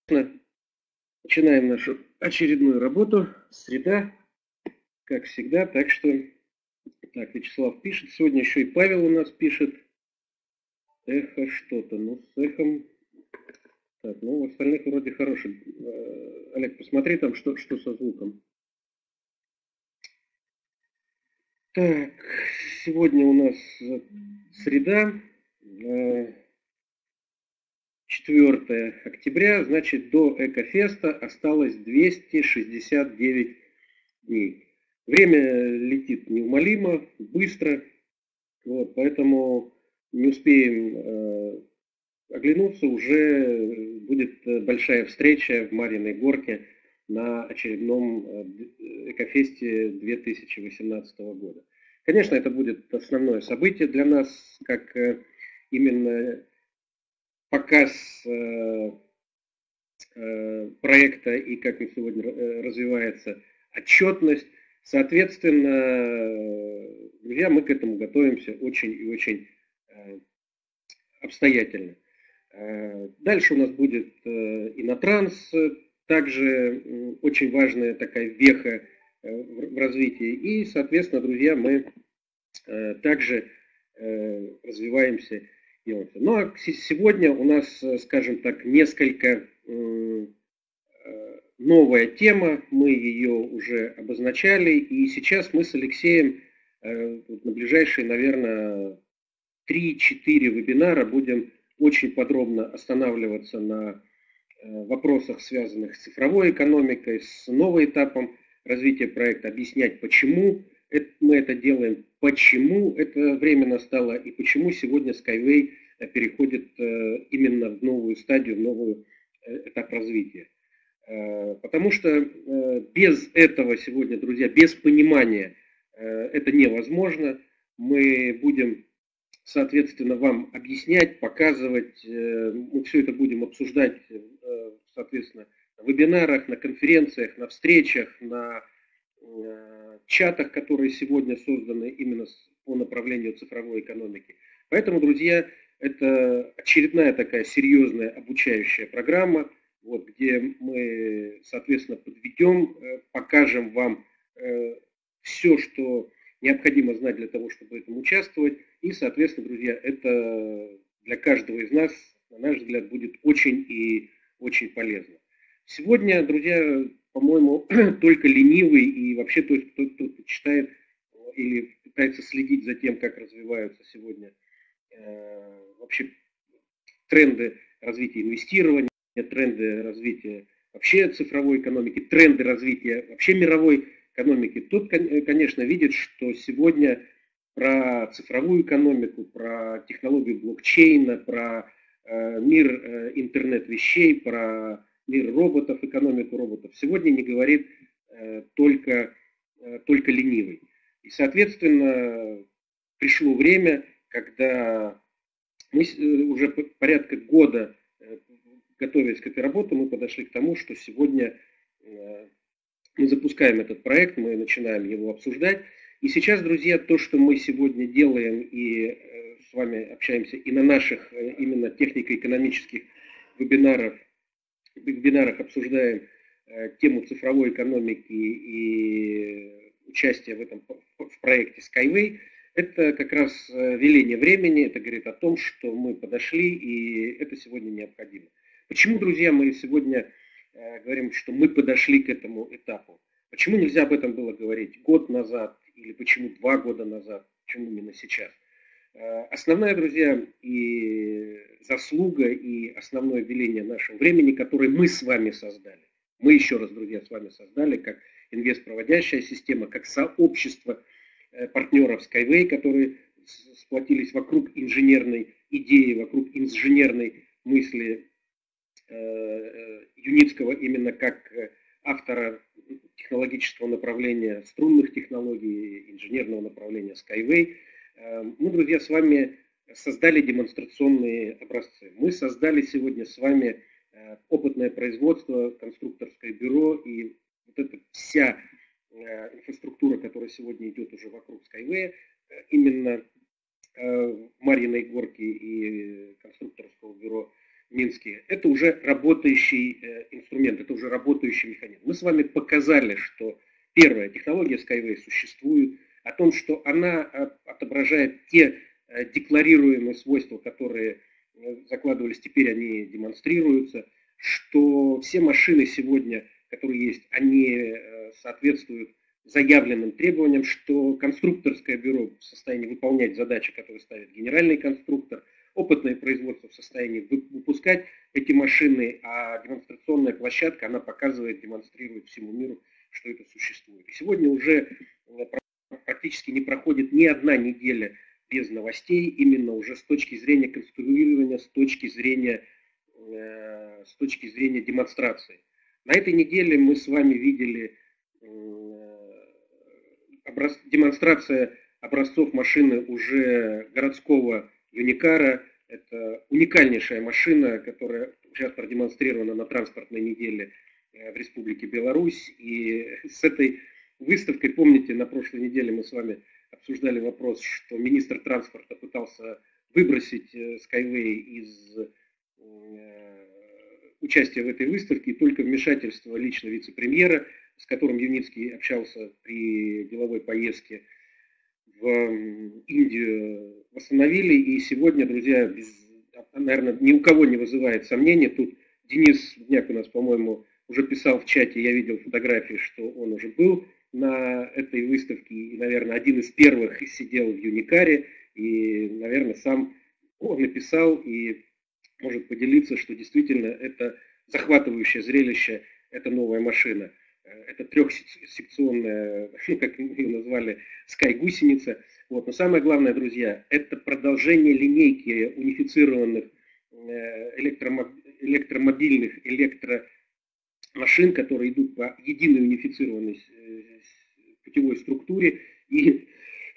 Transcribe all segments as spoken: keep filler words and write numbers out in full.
Начинаем нашу очередную работу. Среда, как всегда. Так что, так, Вячеслав пишет. Сегодня еще и Павел у нас пишет. Эхо что-то. Ну, с эхом. Так, ну, у остальных вроде хороший. Олег, посмотри там, что, что со звуком. Так, сегодня у нас среда. четвёртое октября, значит, до Экофеста осталось двести шестьдесят девять дней. Время летит неумолимо, быстро, вот, поэтому не успеем э, оглянуться, уже будет большая встреча в Марьиной Горке на очередном Экофесте две тысячи восемнадцатого года. Конечно, это будет основное событие для нас, как э, именно показ э, э, проекта и как он сегодня развивается отчетность. Соответственно, друзья, мы к этому готовимся очень и очень э, обстоятельно. Э, дальше у нас будет э, Инотранс, также э, очень важная такая веха э, в, в развитии. И, соответственно, друзья, мы э, также э, развиваемся. Ну а сегодня у нас, скажем так, несколько новая тема, мы ее уже обозначали, и сейчас мы с Алексеем на ближайшие, наверное, три-четыре вебинара будем очень подробно останавливаться на вопросах, связанных с цифровой экономикой, с новым этапом развития проекта, объяснять, почему мы это делаем, почему это время настало и почему сегодня Skyway переходит именно в новую стадию, в новый этап развития. Потому что без этого сегодня, друзья, без понимания это невозможно. Мы будем, соответственно, вам объяснять, показывать, мы все это будем обсуждать, соответственно, на вебинарах, на конференциях, на встречах, на чатах, которые сегодня созданы именно по направлению цифровой экономики. Поэтому, друзья, это очередная такая серьезная обучающая программа, вот, где мы, соответственно, подведем, покажем вам все, что необходимо знать для того, чтобы в этом участвовать. И, соответственно, друзья, это для каждого из нас, на наш взгляд, будет очень и очень полезно. Сегодня, друзья, по-моему, только ленивый и вообще тот, кто, кто читает или пытается следить за тем, как развиваются сегодня э, вообще тренды развития инвестирования, тренды развития вообще цифровой экономики, тренды развития вообще мировой экономики, тот, конечно, видит, что сегодня про цифровую экономику, про технологию блокчейна, про э, мир э, интернет-вещей, про мир роботов, экономику роботов сегодня не говорит э, только, э, только ленивый. И, соответственно, пришло время, когда мы уже порядка года, э, готовясь к этой работе, мы подошли к тому, что сегодня э, мы запускаем этот проект, мы начинаем его обсуждать. И сейчас, друзья, то, что мы сегодня делаем и э, с вами общаемся и на наших э, именно технико-экономических вебинарах, вебинарах обсуждаем э, тему цифровой экономики и участие в этом в проекте Skyway, это как раз веление времени, это говорит о том, что мы подошли, и это сегодня необходимо. Почему, друзья, мы сегодня э, говорим, что мы подошли к этому этапу? Почему нельзя об этом было говорить год назад, или почему два года назад, почему именно сейчас? Э, основная, друзья, и заслуга, и основное веление нашего времени, которое мы с вами создали. Мы еще раз, друзья, с вами создали, как инвестпроводящая система, как сообщество партнеров Skyway, которые сплотились вокруг инженерной идеи, вокруг инженерной мысли э, Юницкого именно как автора технологического направления струнных технологий, инженерного направления Skyway. Э, мы, друзья, с вами создали демонстрационные образцы. Мы создали сегодня с вами э, опытное производство, конструкторское бюро, и вот эта вся инфраструктура, которая сегодня идет уже вокруг Skyway, именно Марьиной Горки и конструкторского бюро, минские, это уже работающий инструмент, это уже работающий механизм. Мы с вами показали, что первая технология Skyway существует, о том, что она отображает те декларируемые свойства, которые закладывались, теперь они демонстрируются, что все машины сегодня, которые есть, они соответствуют заявленным требованиям, что конструкторское бюро в состоянии выполнять задачи, которые ставит генеральный конструктор, опытное производство в состоянии выпускать эти машины, а демонстрационная площадка, она показывает, демонстрирует всему миру, что это существует. И сегодня уже практически не проходит ни одна неделя без новостей, именно уже с точки зрения конструирования, с точки зрения, э, с точки зрения демонстрации. На этой неделе мы с вами видели э, образ, демонстрация образцов машины уже городского Юникара. Это уникальнейшая машина, которая сейчас продемонстрирована на транспортной неделе в Республике Беларусь. И с этой выставкой, помните, на прошлой неделе мы с вами обсуждали вопрос, что министр транспорта пытался выбросить Skyway из участия в этой выставке, и только вмешательство лично вице-премьера, с которым Юницкий общался при деловой поездке в Индию, восстановили. И сегодня, друзья, без, наверное, ни у кого не вызывает сомнений. Тут Денис Дняк у нас, по-моему, уже писал в чате, я видел фотографии, что он уже был на этой выставке, и, наверное, один из первых сидел в Юникаре, и, наверное, сам он написал и может поделиться, что действительно это захватывающее зрелище, это новая машина. Это трехсекционная, как ее назвали, Sky-гусеница. Вот. Но самое главное, друзья, это продолжение линейки унифицированных электромобильных электромашин, которые идут по единой унифицированной путевой структуре. И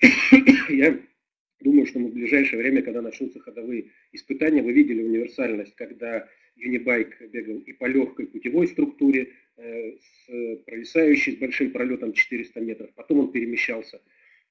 я думаю, что мы в ближайшее время, когда начнутся ходовые испытания, вы видели универсальность, когда Юнибайк бегал и по легкой путевой структуре, с провисающей, с большим пролетом четыреста метров. Потом он перемещался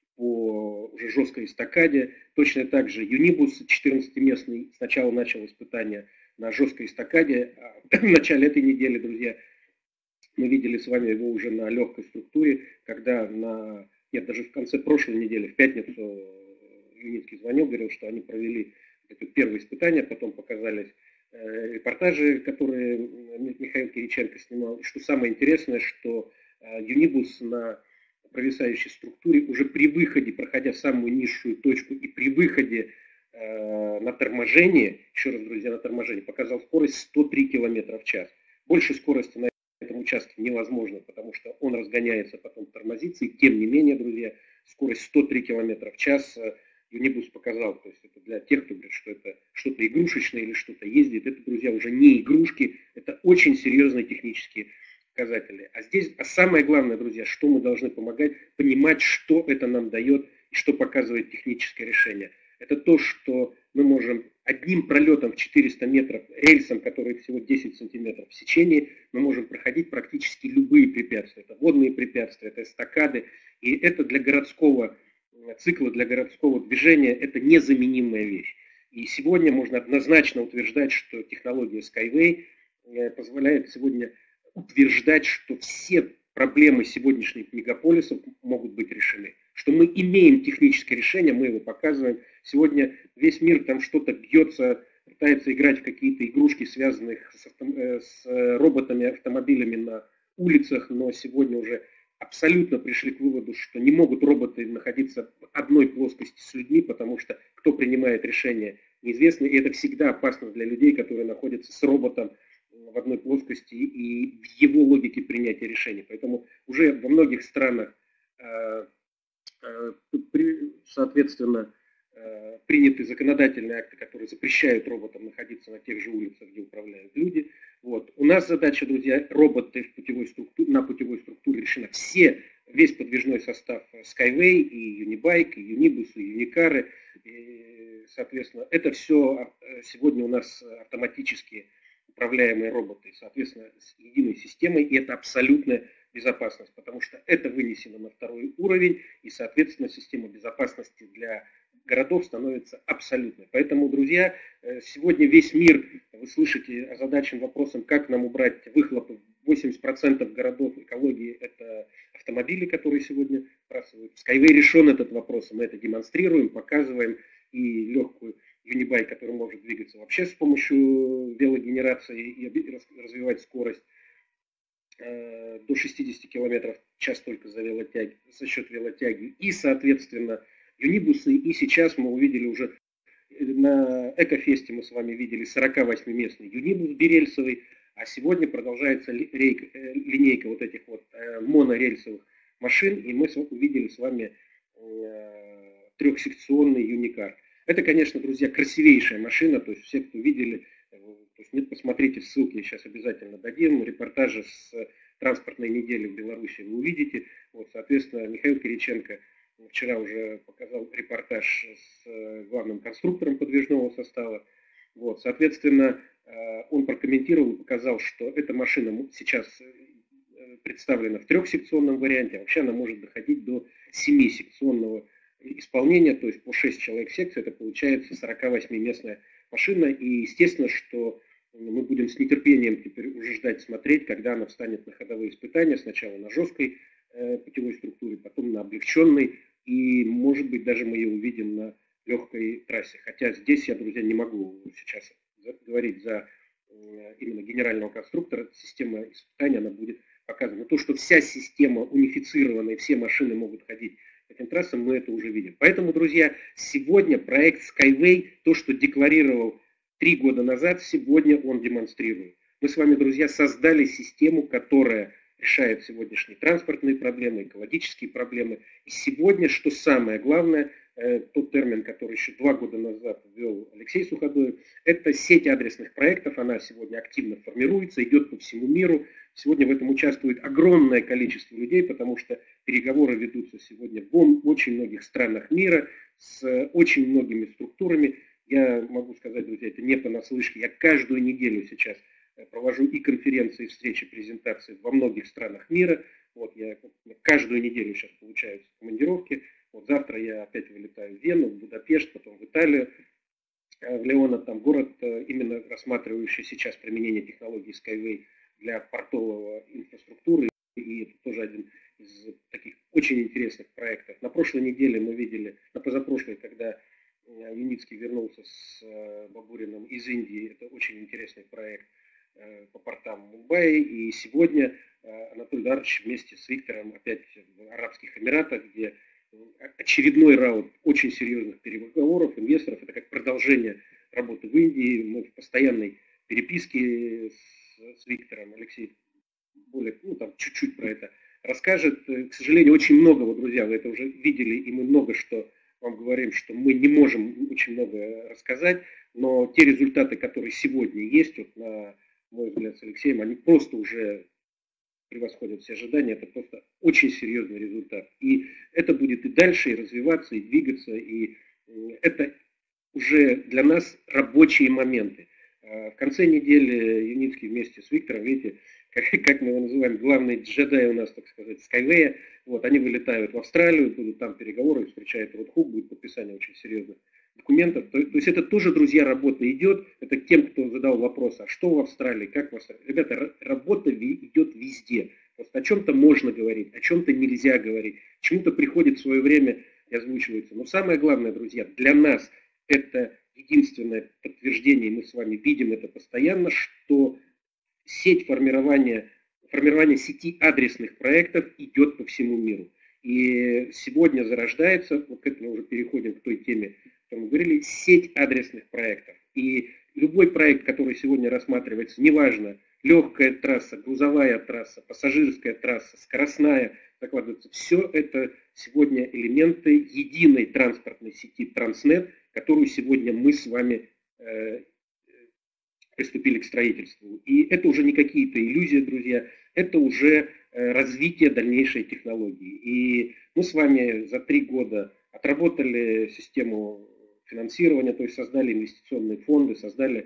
по уже жесткой эстакаде. Точно так же Юнибус четырнадцатиместный сначала начал испытания на жесткой эстакаде. А в начале этой недели, друзья, мы видели с вами его уже на легкой структуре, когда на... Нет, даже в конце прошлой недели, в пятницу, Юницкий звонил, говорил, что они провели это первое испытание, потом показались репортажи, которые Михаил Кириченко снимал. И что самое интересное, что Юнибус на провисающей структуре уже при выходе, проходя самую низшую точку и при выходе э, на торможение, еще раз, друзья, на торможение, показал скорость сто три километра в час. Больше скорости на этом участке невозможно, потому что он разгоняется, потом тормозится. И тем не менее, друзья, скорость сто три километра в час Юнибус показал. То есть это для тех, кто говорит, что это что-то игрушечное или что-то ездит. Это, друзья, уже не игрушки, это очень серьезные технические показатели. А здесь, а самое главное, друзья, что мы должны помогать, понимать, что это нам дает и что показывает техническое решение. Это то, что мы можем одним пролетом в четыреста метров, рельсом, который всего десять сантиметров в сечении, мы можем проходить практически любые препятствия. Это водные препятствия, это эстакады. И это для городского цикла, для городского движения, это незаменимая вещь. И сегодня можно однозначно утверждать, что технология Skyway позволяет сегодня утверждать, что все проблемы сегодняшних мегаполисов могут быть решены. Что мы имеем техническое решение, мы его показываем. Сегодня весь мир там что-то бьется, пытается играть в какие-то игрушки, связанные с, с роботами, автомобилями на улицах, но сегодня уже абсолютно пришли к выводу, что не могут роботы находиться в одной плоскости с людьми, потому что кто принимает решение, неизвестно, и это всегда опасно для людей, которые находятся с роботом в одной плоскости и в его логике принятия решений. Поэтому уже во многих странах, соответственно, приняты законодательные акты, которые запрещают роботам находиться на тех же улицах, где управляют люди. Вот. У нас задача, друзья, роботы в путевой структуре, на путевой структуре решена. Все, весь подвижной состав Skyway, и Юнибайк, и Юнибус, и Юникары, и, соответственно, это все сегодня у нас автоматические управляемые роботы, соответственно, с единой системой, и это абсолютная безопасность, потому что это вынесено на второй уровень, и, соответственно, система безопасности для городов становится абсолютной. Поэтому, друзья, сегодня весь мир, вы слышите, озадачен вопросом, как нам убрать выхлопы. восемьдесят процентов городов экологии – это автомобили, которые сегодня сбрасывают. Skyway решен этот вопрос, мы это демонстрируем, показываем, и легкую Юнибай, который может двигаться вообще с помощью велогенерации и развивать скорость до шестидесяти километров в час только за, велотяги, за счет велотяги. И, соответственно, юнибусы. И сейчас мы увидели уже на Экофесте, мы с вами видели сорокавосьмиместный юнибус бирельсовый. А сегодня продолжается линейка вот этих вот монорельсовых машин. И мы увидели с вами трехсекционный юникар. Это, конечно, друзья, красивейшая машина. То есть все, кто видели... То есть, нет, посмотрите ссылки, сейчас обязательно дадим. Репортажи с транспортной недели в Беларуси вы увидите. Вот, соответственно, Михаил Кириченко вчера уже показал репортаж с главным конструктором подвижного состава. Вот, соответственно, он прокомментировал и показал, что эта машина сейчас представлена в трехсекционном варианте, а вообще она может доходить до семисекционного исполнения, то есть по шесть человек в секции, это получается сорокавосьмиместная машина. И естественно, что мы будем с нетерпением теперь уже ждать, смотреть, когда она встанет на ходовые испытания, сначала на жесткой э, путевой структуре, потом на облегченной, и, может быть, даже мы ее увидим на легкой трассе. Хотя здесь я, друзья, не могу сейчас говорить за э, именно генерального конструктора. Система испытания, она будет показана. Но то, что вся система унифицирована и все машины могут ходить по этим трассам, мы это уже видим. Поэтому, друзья, сегодня проект Skyway, то, что декларировал три года назад, сегодня он демонстрирует. Мы с вами, друзья, создали систему, которая решает сегодняшние транспортные проблемы, экологические проблемы. И сегодня, что самое главное, тот термин, который еще два года назад ввел Алексей Суходоев, это сеть адресных проектов. Она сегодня активно формируется, идет по всему миру. Сегодня в этом участвует огромное количество людей, потому что переговоры ведутся сегодня в очень многих странах мира с очень многими структурами. Я могу сказать, друзья, это не понаслышке. Я каждую неделю сейчас провожу и конференции, и встречи, презентации во многих странах мира. Вот я каждую неделю сейчас получаю командировки. Вот завтра я опять вылетаю в Вену, в Будапешт, потом в Италию, в Леоно, там город, именно рассматривающий сейчас применение технологий Skyway для портового инфраструктуры. И это тоже один из таких очень интересных проектов. На прошлой неделе мы видели, на позапрошлой, когда Юницкий вернулся с Бабуриным из Индии, это очень интересный проект по портам Мумбаи. И сегодня Анатолий Дарович вместе с Виктором опять в Арабских Эмиратах, где очередной раунд очень серьезных переговоров инвесторов. Это как продолжение работы в Индии. Мы в постоянной переписке с, с Виктором. Алексей более, ну, там чуть-чуть про это расскажет. К сожалению, очень многого, друзья, вы это уже видели, и мы много что вам говорим, что мы не можем очень много рассказать, но те результаты, которые сегодня есть, вот на мой взгляд с Алексеем, они просто уже превосходят все ожидания. Это просто очень серьезный результат. И это будет и дальше, и развиваться, и двигаться, и это уже для нас рабочие моменты. В конце недели Юницкий вместе с Виктором, видите, как, как мы его называем, главный джедай у нас, так сказать, Skyway, вот, они вылетают в Австралию, будут там переговоры, встречает Ротхук, будет подписание очень серьезных документов. То, то есть это тоже, друзья, работа идет. Это тем, кто задал вопрос, а что в Австралии, как в Австралии. Ребята, работа идет везде. Просто о чем-то можно говорить, о чем-то нельзя говорить. Чему-то приходит в свое время и озвучивается. Но самое главное, друзья, для нас это единственное подтверждение, мы с вами видим это постоянно, что сеть формирования, формирование сети адресных проектов идет по всему миру. И сегодня зарождается, вот к этому уже переходим к той теме, о которой мы говорили, сеть адресных проектов. И любой проект, который сегодня рассматривается, неважно, легкая трасса, грузовая трасса, пассажирская трасса, скоростная, закладывается, все это сегодня элементы единой транспортной сети Транснет, которую сегодня мы с вами э, приступили к строительству. И это уже не какие-то иллюзии, друзья, это уже э, развитие дальнейшей технологии. И мы с вами за три года отработали систему финансирования, то есть создали инвестиционные фонды, создали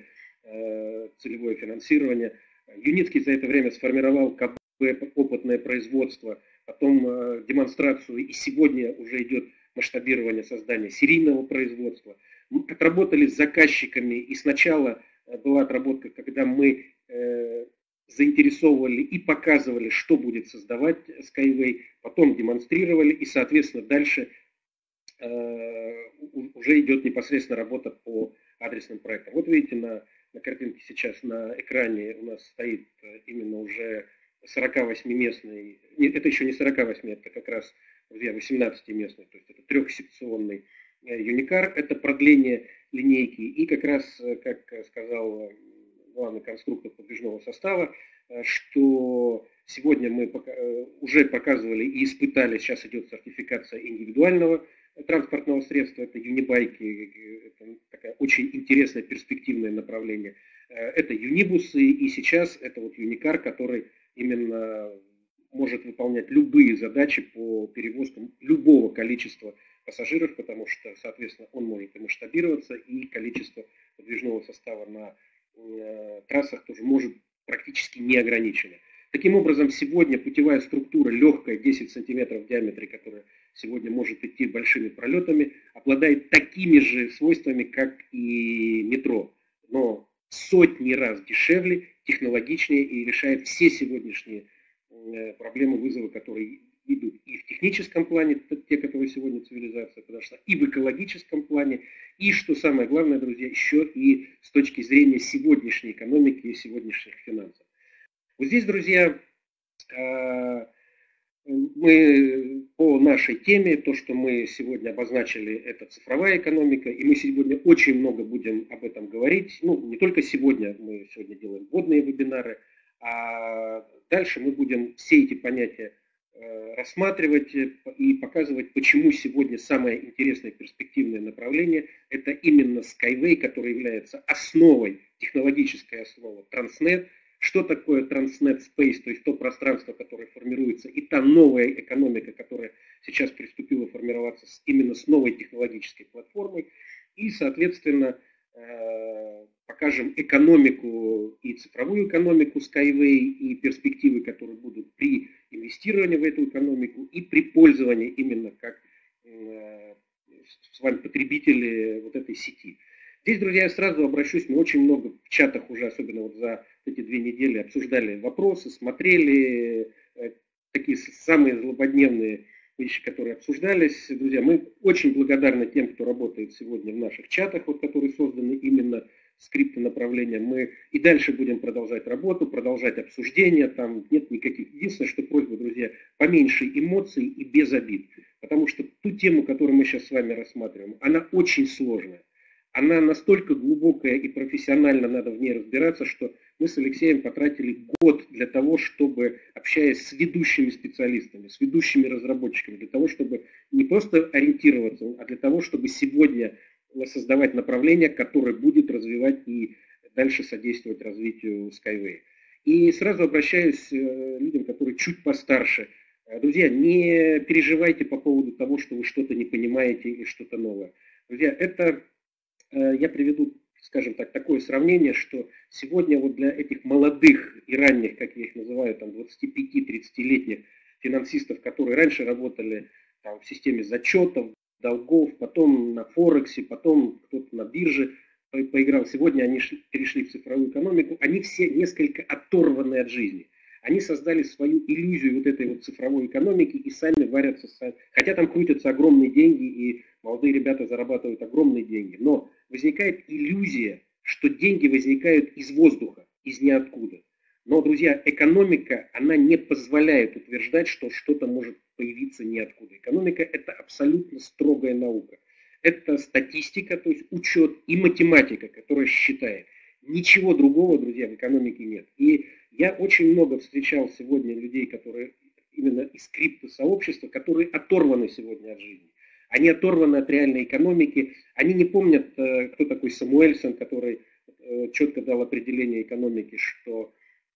э, целевое финансирование. Юницкий за это время сформировал КБ, опытное производство, потом э, демонстрацию, и сегодня уже идет масштабирования создания серийного производства. Мы отработали с заказчиками, и сначала была отработка, когда мы э, заинтересовывали и показывали, что будет создавать Skyway, потом демонстрировали, и, соответственно, дальше э, уже идет непосредственно работа по адресным проектам. Вот видите, на, на картинке сейчас на экране у нас стоит именно уже сорокавосьмиместный, это еще не сорок восемь, это как раз, друзья, восемнадцатиместный, то есть это трехсекционный Юникар, это продление линейки, и как раз, как сказал главный конструктор подвижного состава, что сегодня мы уже показывали и испытали, сейчас идет сертификация индивидуального транспортного средства, это юнибайки, это такое очень интересное перспективное направление, это юнибусы, и сейчас это вот Юникар, который именно может выполнять любые задачи по перевозкам любого количества пассажиров, потому что, соответственно, он может и масштабироваться, и количество подвижного состава на э, трассах тоже может практически не ограничено. Таким образом, сегодня путевая структура легкая, десять сантиметров в диаметре, которая сегодня может идти большими пролетами, обладает такими же свойствами, как и метро, но сотни раз дешевле, технологичнее и решает все сегодняшние проблемы, вызовы, которые идут и в техническом плане, те, которые сегодня цивилизация подошла, и в экологическом плане, и, что самое главное, друзья, еще и с точки зрения сегодняшней экономики и сегодняшних финансов. Вот здесь, друзья, мы по нашей теме, то, что мы сегодня обозначили, это цифровая экономика, и мы сегодня очень много будем об этом говорить. Ну, не только сегодня, мы сегодня делаем вводные вебинары, а дальше мы будем все эти понятия рассматривать и показывать, почему сегодня самое интересное перспективное направление – это именно Skyway, который является основой, технологической основой Transnet. Что такое Transnet Space, то есть то пространство, которое формируется, и та новая экономика, которая сейчас приступила формироваться именно с новой технологической платформой. И, соответственно, покажем экономику и цифровую экономику Skyway, и перспективы, которые будут при инвестировании в эту экономику и при пользовании именно как с вами потребители вот этой сети. Здесь, друзья, я сразу обращусь, мы очень много в чатах уже, особенно вот за эти две недели, обсуждали вопросы, смотрели такие самые злободневные вещи, которые обсуждались. Друзья, мы очень благодарны тем, кто работает сегодня в наших чатах, вот, которые созданы именно с криптонаправлением. Мы и дальше будем продолжать работу, продолжать обсуждения, там нет никаких. Единственное, что просьба, друзья, поменьше эмоций и без обид. Потому что ту тему, которую мы сейчас с вами рассматриваем, она очень сложная. Она настолько глубокая и профессионально надо в ней разбираться, что мы с Алексеем потратили год для того, чтобы, общаясь с ведущими специалистами, с ведущими разработчиками, для того, чтобы не просто ориентироваться, а для того, чтобы сегодня создавать направление, которое будет развивать и дальше содействовать развитию Skyway. И сразу обращаюсь к людям, которые чуть постарше. Друзья, не переживайте по поводу того, что вы что-то не понимаете или что-то новое. Друзья, это... Я приведу, скажем так, такое сравнение, что сегодня вот для этих молодых и ранних, как я их называю, там двадцатипяти-тридцатилетних финансистов, которые раньше работали там, в системе зачетов, долгов, потом на Форексе, потом кто-то на бирже поиграл, сегодня они перешли в цифровую экономику, они все несколько оторваны от жизни. Они создали свою иллюзию вот этой вот цифровой экономики и сами варятся, хотя там крутятся огромные деньги, и молодые ребята зарабатывают огромные деньги, но возникает иллюзия, что деньги возникают из воздуха, из ниоткуда. Но, друзья, экономика, она не позволяет утверждать, что что-то может появиться ниоткуда. Экономика – это абсолютно строгая наука. Это статистика, то есть учет, и математика, которая считает. Ничего другого, друзья, в экономике нет. И я очень много встречал сегодня людей, которые именно из криптосообщества, которые оторваны сегодня от жизни. Они оторваны от реальной экономики, они не помнят, кто такой Самуэльсон, который четко дал определение экономики, что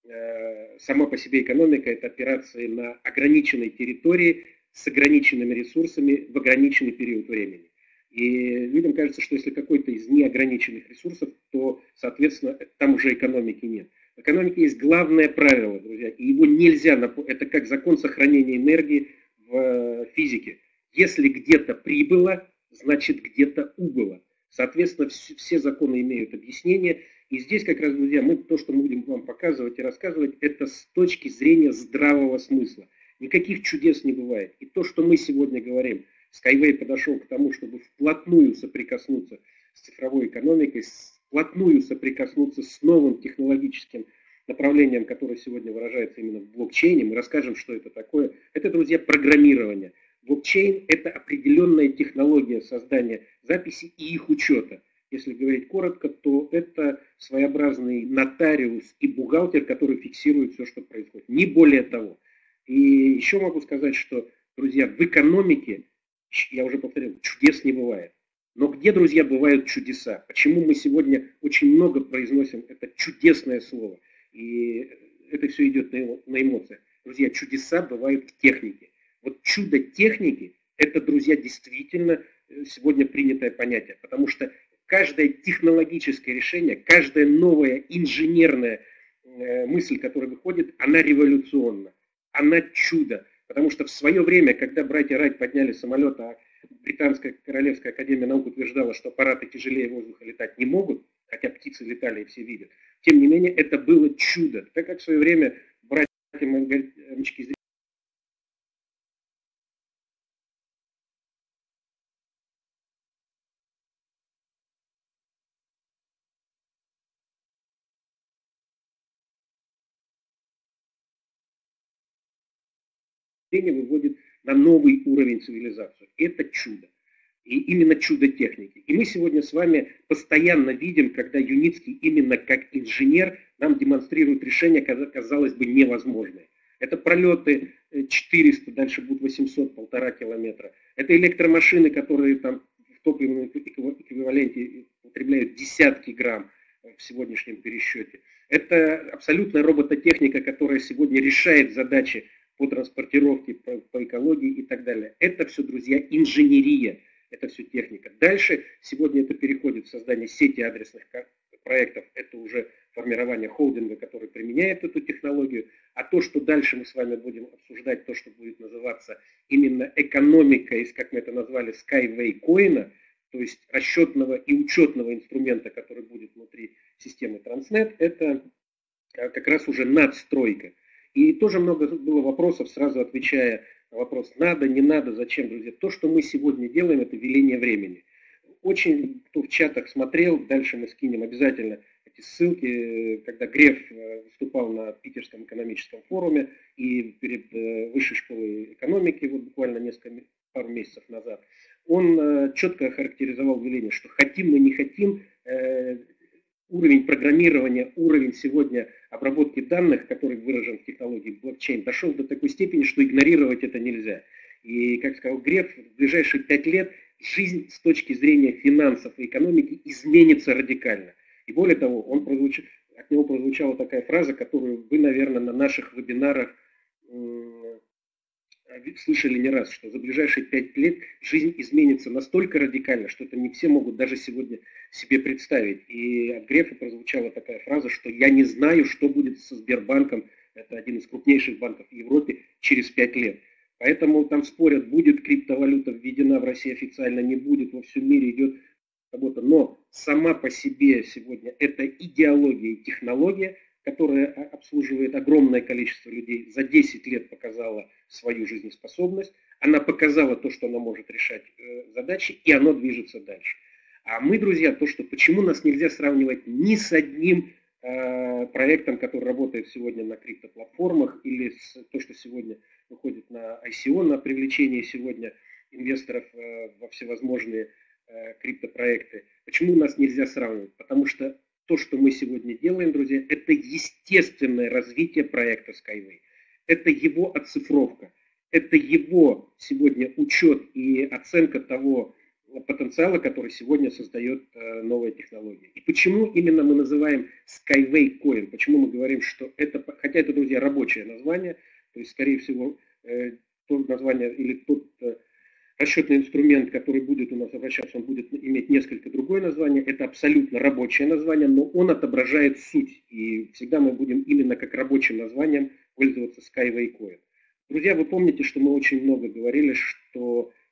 сама по себе экономика – это операции на ограниченной территории с ограниченными ресурсами в ограниченный период времени. И людям кажется, что если какой-то из неограниченных ресурсов, то, соответственно, там уже экономики нет. В экономике есть главное правило, друзья, и его нельзя, это как закон сохранения энергии в физике. Если где-то прибыло, значит где-то убыло. Соответственно, все законы имеют объяснение. И здесь как раз, друзья, мы то, что мы будем вам показывать и рассказывать, это с точки зрения здравого смысла. Никаких чудес не бывает. И то, что мы сегодня говорим, Skyway подошел к тому, чтобы вплотную соприкоснуться с цифровой экономикой, вплотную соприкоснуться с новым технологическим направлением, которое сегодня выражается именно в блокчейне. Мы расскажем, что это такое. Это, друзья, программирование. Блокчейн – это определенная технология создания записей и их учета. Если говорить коротко, то это своеобразный нотариус и бухгалтер, который фиксирует все, что происходит. Не более того. И еще могу сказать, что, друзья, в экономике, я уже повторил, чудес не бывает. Но где, друзья, бывают чудеса? Почему мы сегодня очень много произносим это чудесное слово? И это все идет на эмоциях. Друзья, чудеса бывают в технике. Вот чудо техники – это, друзья, действительно сегодня принятое понятие. Потому что каждое технологическое решение, каждая новая инженерная мысль, которая выходит, она революционна. Она чудо. Потому что в свое время, когда братья Райт подняли самолет, а Британская Королевская Академия Наук утверждала, что аппараты тяжелее воздуха летать не могут, хотя птицы летали и все видят, тем не менее, это было чудо. Так как в свое время братья мальчики выводит на новый уровень цивилизацию. Это чудо. И именно чудо техники. И мы сегодня с вами постоянно видим, когда Юницкий именно как инженер нам демонстрирует решения, казалось бы, невозможные. Это пролеты четыреста, дальше будут восемьсот, полтора километра. Это электромашины, которые там в топливном эквиваленте употребляют десятки грамм в сегодняшнем пересчете. Это абсолютная робототехника, которая сегодня решает задачи по транспортировке, по, по экологии и так далее. Это все, друзья, инженерия, это все техника. Дальше сегодня это переходит в создание сети адресных проектов, это уже формирование холдинга, который применяет эту технологию. А то, что дальше мы с вами будем обсуждать, то, что будет называться именно экономика, как мы это назвали, Skyway коина, то есть расчетного и учетного инструмента, который будет внутри системы Transnet, это как раз уже надстройка. И тоже много было вопросов, сразу отвечая на вопрос, надо, не надо, зачем, друзья. То, что мы сегодня делаем, это веление времени. Очень, кто в чатах смотрел, дальше мы скинем обязательно эти ссылки, когда Греф выступал на Питерском экономическом форуме и перед Высшей школой экономики, вот буквально несколько, пару месяцев назад, он четко охарактеризовал веление, что хотим мы, не хотим, уровень программирования, уровень сегодня обработки данных, который выражен в технологии блокчейн, дошел до такой степени, что игнорировать это нельзя. И, как сказал Греф, в ближайшие пять лет жизнь с точки зрения финансов и экономики изменится радикально. И более того, он прозвуч... от него прозвучала такая фраза, которую вы, наверное, на наших вебинарах слышали не раз, что за ближайшие пять лет жизнь изменится настолько радикально, что это не все могут даже сегодня себе представить. И от Грефа прозвучала такая фраза, что я не знаю, что будет со Сбербанком, это один из крупнейших банков в Европе, через пять лет. Поэтому там спорят, будет криптовалюта введена в России официально, не будет, во всем мире идет работа. Но сама по себе сегодня это идеология и технология, которая обслуживает огромное количество людей, за десять лет показала свою жизнеспособность, она показала то, что она может решать э, задачи, и оно движется дальше. А мы, друзья, то, что почему нас нельзя сравнивать ни с одним э, проектом, который работает сегодня на криптоплатформах, или с то, что сегодня выходит на ай си о, на привлечение сегодня инвесторов э, во всевозможные э, криптопроекты. Почему нас нельзя сравнивать? Потому что то, что мы сегодня делаем, друзья, это естественное развитие проекта Skyway. Это его оцифровка. Это его сегодня учет и оценка того потенциала, который сегодня создает э, новая технология. И почему именно мы называем Skyway Coin? Почему мы говорим, что это, хотя это, друзья, рабочее название, то есть, скорее всего, э, то название или тот э, расчетный инструмент, который будет у нас обращаться, он будет иметь несколько другое название. Это абсолютно рабочее название, но он отображает суть. И всегда мы будем именно как рабочим названием пользоваться Skyway Coin. Друзья, вы помните, что мы очень много говорили, что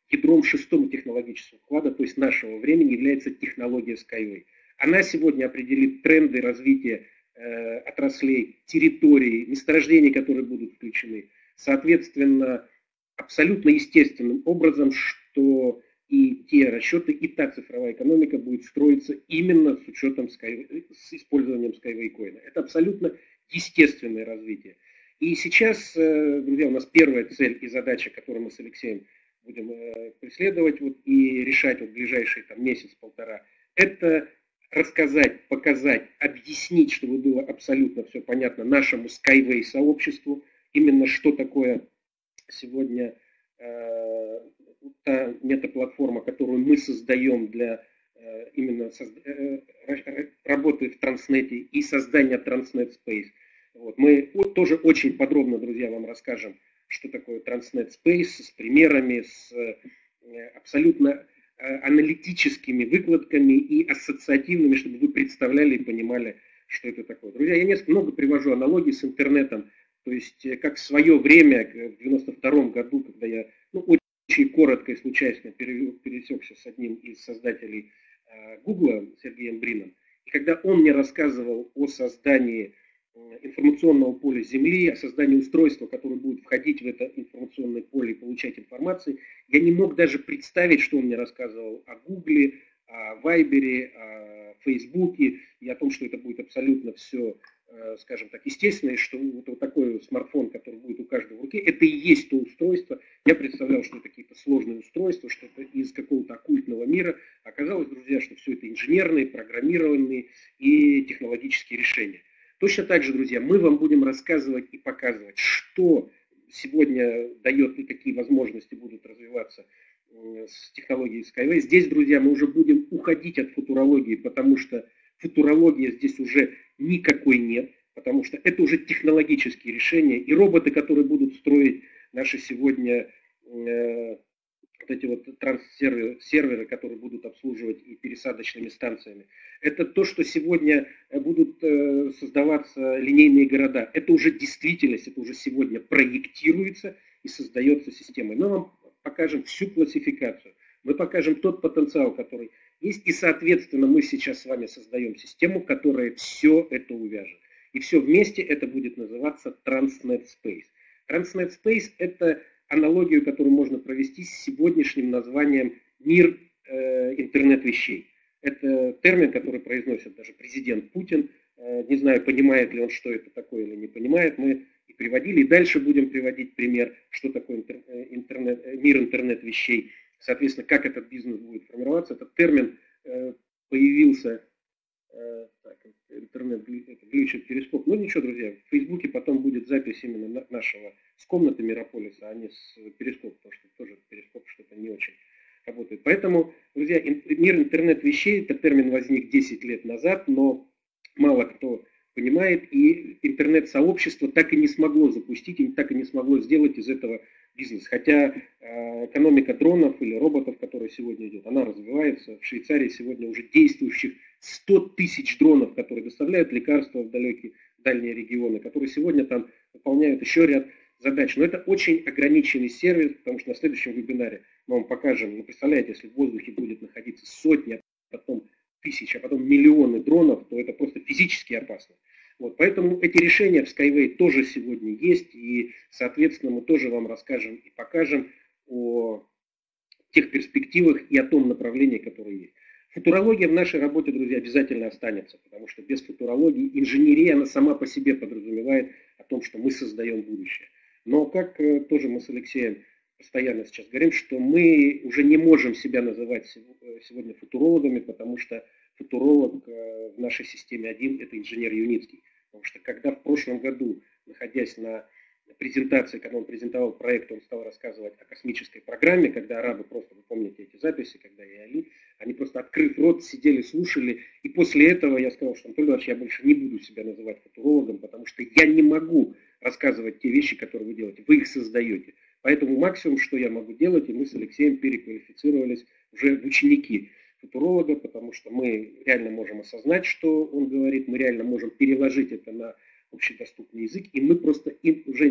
ядром шестого технологического уклада, то есть нашего времени, является технология Skyway. Она сегодня определит тренды развития э, отраслей, территорий, месторождений, которые будут включены. Соответственно, абсолютно естественным образом, что и те расчеты, и та цифровая экономика будет строиться именно с учетом Skyway, с использованием Skyway Coin. Это абсолютно естественное развитие. И сейчас, друзья, у нас первая цель и задача, которую мы с Алексеем будем преследовать вот, и решать вот, в ближайшие там, месяц-полтора, это рассказать, показать, объяснить, чтобы было абсолютно все понятно нашему Skyway сообществу, именно что такое сегодня э, та метаплатформа, которую мы создаем для э, именно созда- э, работы в Транснете и создания Transnet Space. Вот. Мы вот, тоже очень подробно, друзья, вам расскажем, что такое Transnet Space, с примерами, с э, абсолютно э, аналитическими выкладками и ассоциативными, чтобы вы представляли и понимали, что это такое. Друзья, я несколько много привожу аналогий с интернетом. То есть, как в свое время, в девяносто втором году, когда я ну, очень коротко и случайно пересекся с одним из создателей Гугла, Сергеем Брином, и когда он мне рассказывал о создании информационного поля Земли, о создании устройства, которое будет входить в это информационное поле и получать информацию, я не мог даже представить, что он мне рассказывал о Гугле, о Вайбере, о Фейсбуке, и о том, что это будет абсолютно все, скажем так, естественно, и что вот, вот такой смартфон, который будет у каждого в руке, это и есть то устройство. Я представлял, что это какие-то сложные устройства, что это из какого-то оккультного мира. Оказалось, друзья, что все это инженерные, программированные и технологические решения. Точно так же, друзья, мы вам будем рассказывать и показывать, что сегодня дает и какие возможности будут развиваться с технологией Skyway. Здесь, друзья, мы уже будем уходить от футурологии, потому что футурология здесь уже никакой нет, потому что это уже технологические решения. И роботы, которые будут строить наши сегодня э, вот эти вот транссерверы, серверы, которые будут обслуживать и пересадочными станциями, это то, что сегодня будут э, создаваться линейные города. Это уже действительность, это уже сегодня проектируется и создается системой. Мы вам покажем всю классификацию, мы покажем тот потенциал, который есть, и, соответственно, мы сейчас с вами создаем систему, которая все это увяжет. И все вместе это будет называться Transnet Space. Transnet Space – это аналогию, которую можно провести с сегодняшним названием «Мир э, интернет вещей». Это термин, который произносит даже президент Путин. Э, не знаю, понимает ли он, что это такое или не понимает. Мы и приводили, и дальше будем приводить пример, что такое интер, интернет, мир интернет вещей. Соответственно, как этот бизнес будет формироваться. Этот термин э, появился, э, так, интернет глючит перископ. Ну ничего, друзья, в Фейсбуке потом будет запись именно нашего с комнаты Мирополиса, а не с перископа, потому что тоже перископ что-то не очень работает. Поэтому, друзья, мир интернет вещей, этот термин возник десять лет назад, но мало кто понимает, и интернет-сообщество так и не смогло запустить, и так и не смогло сделать из этого бизнес. Хотя э, экономика дронов или роботов, которая сегодня идет, она развивается. В Швейцарии сегодня уже действующих сто тысяч дронов, которые доставляют лекарства в далекие, дальние регионы, которые сегодня там выполняют еще ряд задач. Но это очень ограниченный сервис, потому что на следующем вебинаре мы вам покажем, ну, представляете, если в воздухе будет находиться сотни, а потом тысяч, а потом миллионы дронов, то это просто физически опасно. Вот, поэтому эти решения в Skyway тоже сегодня есть, и, соответственно, мы тоже вам расскажем и покажем о тех перспективах и о том направлении, которое есть. Футурология в нашей работе, друзья, обязательно останется, потому что без футурологии инженерия, она сама по себе подразумевает о том, что мы создаем будущее. Но как тоже мы с Алексеем постоянно сейчас говорим, что мы уже не можем себя называть сегодня футурологами, потому что футуролог в нашей системе один – это инженер Юницкий. Потому что когда в прошлом году, находясь на презентации, когда он презентовал проект, он стал рассказывать о космической программе, когда арабы просто, вы помните эти записи, когда я и Али, они просто, открыв рот, сидели, слушали. И после этого я сказал, что, Анатолий Иванович, я больше не буду себя называть футурологом, потому что я не могу рассказывать те вещи, которые вы делаете. Вы их создаете. Поэтому максимум, что я могу делать, и мы с Алексеем переквалифицировались уже в ученики футуролога, потому что мы реально можем осознать, что он говорит, мы реально можем переложить это на общедоступный язык, и мы просто уже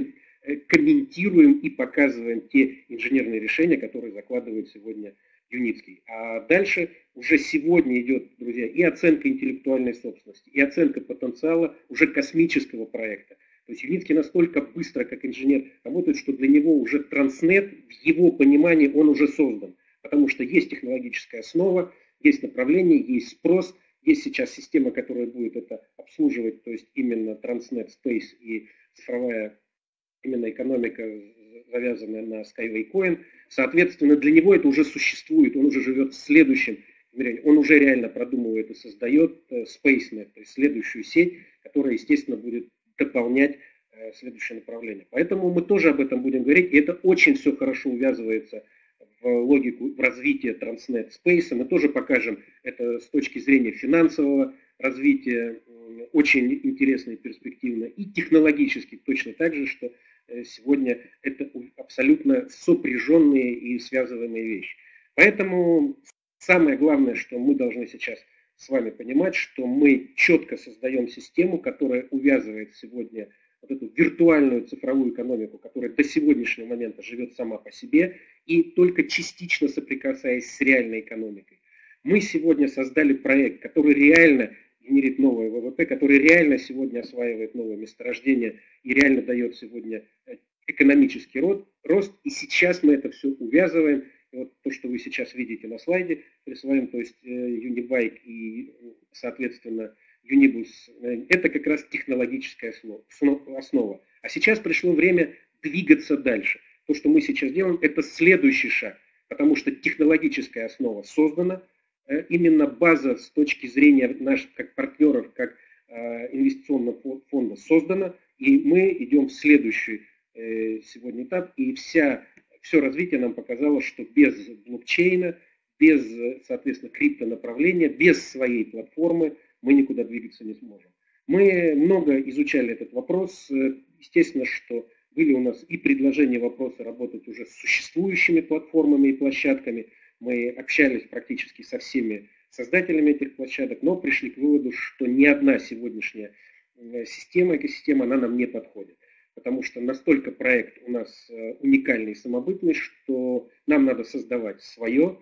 комментируем и показываем те инженерные решения, которые закладывает сегодня Юницкий. А дальше уже сегодня идет, друзья, и оценка интеллектуальной собственности, и оценка потенциала уже космического проекта. То есть Юницкий настолько быстро, как инженер, работает, что для него уже Транснет, в его понимании, он уже создан. Потому что есть технологическая основа, есть направление, есть спрос, есть сейчас система, которая будет это обслуживать, то есть именно Транснет Space и цифровая именно экономика, завязанная на Skyway Coin. Соответственно, для него это уже существует, он уже живет в следующем измерении. Он уже реально продумывает и создает SpaceNet, то есть следующую сеть, которая, естественно, будет дополнять следующее направление. Поэтому мы тоже об этом будем говорить, и это очень все хорошо увязывается в логику в развития Транснет Space. Мы тоже покажем это с точки зрения финансового развития, очень интересно и перспективно, и технологически точно так же, что сегодня это абсолютно сопряженные и связываемые вещи. Поэтому самое главное, что мы должны сейчас с вами понимать, что мы четко создаем систему, которая увязывает сегодня вот эту виртуальную цифровую экономику, которая до сегодняшнего момента живет сама по себе и только частично соприкасаясь с реальной экономикой. Мы сегодня создали проект, который реально генерит новое ВВП, который реально сегодня осваивает новые месторождения и реально дает сегодня экономический рост. И сейчас мы это все увязываем. И вот то, что вы сейчас видите на слайде при своем, то есть Unibike и, соответственно, Unibus, это как раз технологическая основа. А сейчас пришло время двигаться дальше. То, что мы сейчас делаем, это следующий шаг, потому что технологическая основа создана, именно база с точки зрения наших как партнеров, как инвестиционного фонда создана, и мы идем в следующий сегодня этап, и вся, все развитие нам показало, что без блокчейна, без, соответственно, криптонаправления, без своей платформы мы никуда двигаться не сможем. Мы много изучали этот вопрос, естественно, что были у нас и предложения, вопросы работать уже с существующими платформами и площадками. Мы общались практически со всеми создателями этих площадок, но пришли к выводу, что ни одна сегодняшняя система, экосистема, она нам не подходит. Потому что настолько проект у нас уникальный и самобытный, что нам надо создавать свое,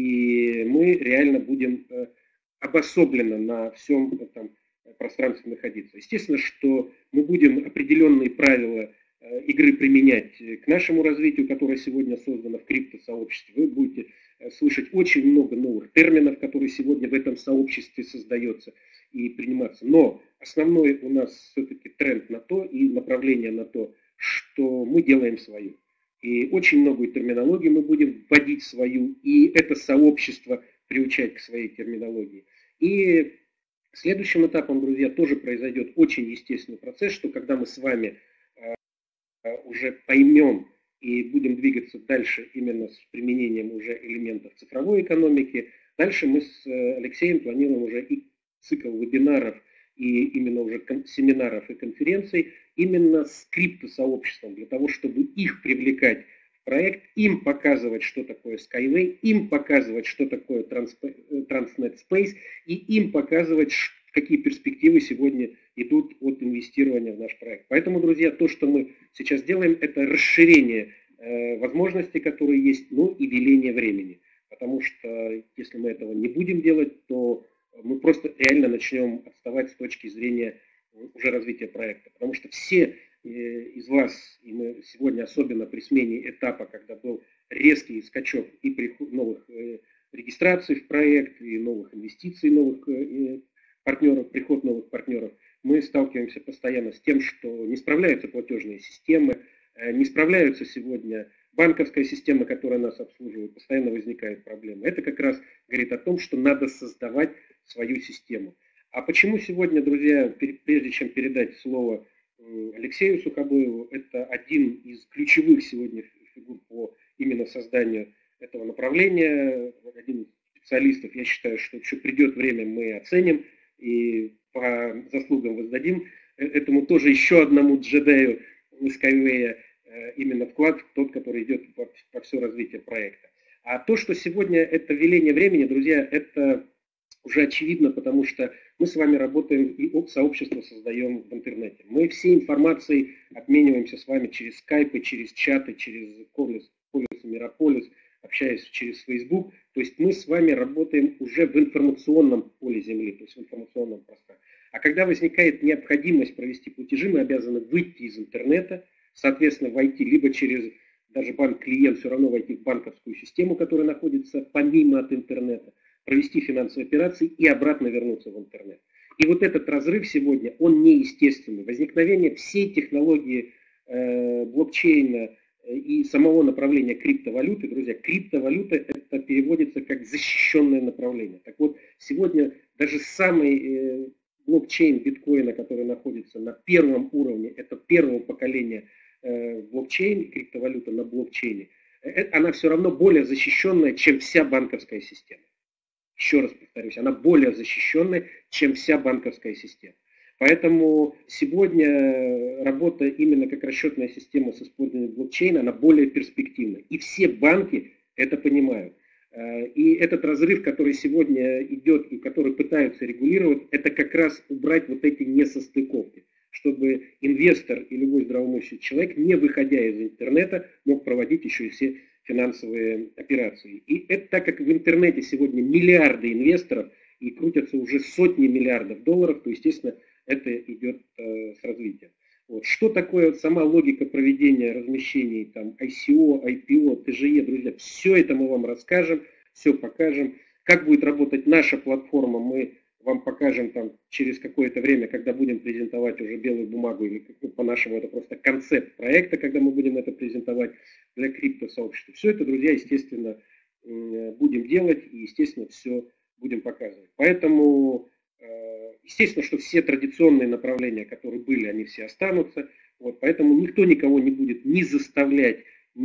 и мы реально будем обособленно на всем этом пространстве находиться. Естественно, что мы будем определенные правила игры применять к нашему развитию, которое сегодня создано в криптосообществе. Вы будете слышать очень много новых терминов, которые сегодня в этом сообществе создаются и приниматься. Но основной у нас все-таки тренд на то и направление на то, что мы делаем свое. И очень многую терминологию мы будем вводить свою, и это сообщество приучать к своей терминологии. И следующим этапом, друзья, тоже произойдет очень естественный процесс, что когда мы с вами уже поймем и будем двигаться дальше именно с применением уже элементов цифровой экономики, дальше мы с Алексеем планируем уже и цикл вебинаров, и именно уже семинаров и конференций именно с криптосообществом, для того, чтобы их привлекать в проект, им показывать, что такое Skyway, им показывать, что такое Transnet Space, и им показывать, какие перспективы сегодня идут от инвестирования в наш проект. Поэтому, друзья, то, что мы сейчас делаем, это расширение э, возможностей, которые есть, ну и деление времени. Потому что если мы этого не будем делать, то мы просто реально начнем отставать с точки зрения уже развития проекта. Потому что все э, из вас, и мы сегодня особенно при смене этапа, когда был резкий скачок и приход новых э, регистраций в проект, и новых инвестиций, новых э, партнеров, приход новых партнеров, мы сталкиваемся постоянно с тем, что не справляются платежные системы, не справляются сегодня банковская система, которая нас обслуживает, постоянно возникают проблемы. Это как раз говорит о том, что надо создавать свою систему. А почему сегодня, друзья, прежде чем передать слово Алексею Сухобоеву, это один из ключевых сегодня фигур по именно созданию этого направления, один из специалистов, я считаю, что еще придет время, мы оценим и по заслугам воздадим этому тоже еще одному джедаю Skyway именно вклад, тот, который идет во все развитие проекта. А то, что сегодня это веление времени, друзья, это уже очевидно, потому что мы с вами работаем и сообщество создаем в интернете. Мы всей информацией обмениваемся с вами через скайпы, через чаты, через Полис, Полис, Мирополис, общаясь через Facebook. То есть мы с вами работаем уже в информационном поле Земли, то есть в информационном пространстве. А когда возникает необходимость провести платежи, мы обязаны выйти из интернета, соответственно, войти либо через даже банк-клиент, все равно войти в банковскую систему, которая находится помимо от интернета, провести финансовые операции и обратно вернуться в интернет. И вот этот разрыв сегодня, он неестественный. Возникновение всей технологии э, блокчейна и самого направления криптовалюты, друзья, криптовалюта это переводится как защищенное направление. Так вот, сегодня даже самый э, блокчейн биткоина, который находится на первом уровне, это первого поколения э, блокчейн, криптовалюта на блокчейне, э, она все равно более защищенная, чем вся банковская система. Еще раз повторюсь, она более защищенная, чем вся банковская система. Поэтому сегодня работа именно как расчетная система с использованием блокчейна, она более перспективна. И все банки это понимают. И этот разрыв, который сегодня идет и который пытаются регулировать, это как раз убрать вот эти несостыковки, чтобы инвестор и любой здравомыслящий человек, не выходя из интернета, мог проводить еще и все финансовые операции. И это так как в интернете сегодня миллиарды инвесторов и крутятся уже сотни миллиардов долларов, то, естественно, это идет э, с развитием. Вот. Что такое сама логика проведения размещений, там, ай си о, ай пи о, тэ жэ е, друзья, все это мы вам расскажем, все покажем. Как будет работать наша платформа, мы вам покажем там, через какое-то время, когда будем презентовать уже белую бумагу, или ну, по-нашему это просто концепт проекта, когда мы будем это презентовать для криптосообщества. Все это, друзья, естественно, будем делать и, естественно, все будем показывать. Поэтому, естественно, что все традиционные направления, которые были, они все останутся. Вот, поэтому никто никого не будет ни заставлять,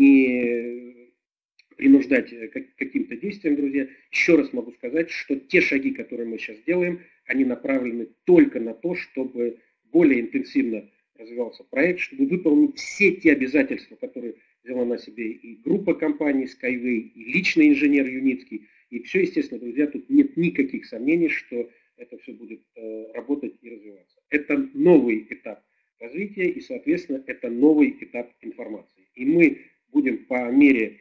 ни принуждать к каким-то действиям, друзья. Еще раз могу сказать, что те шаги, которые мы сейчас делаем, они направлены только на то, чтобы более интенсивно развивался проект, чтобы выполнить все те обязательства, которые взяла на себе и группа компаний Skyway, и личный инженер Юницкий. И все, естественно, друзья, тут нет никаких сомнений, что это все будет э, работать и развиваться. Это новый этап развития и, соответственно, это новый этап информации. И мы будем по мере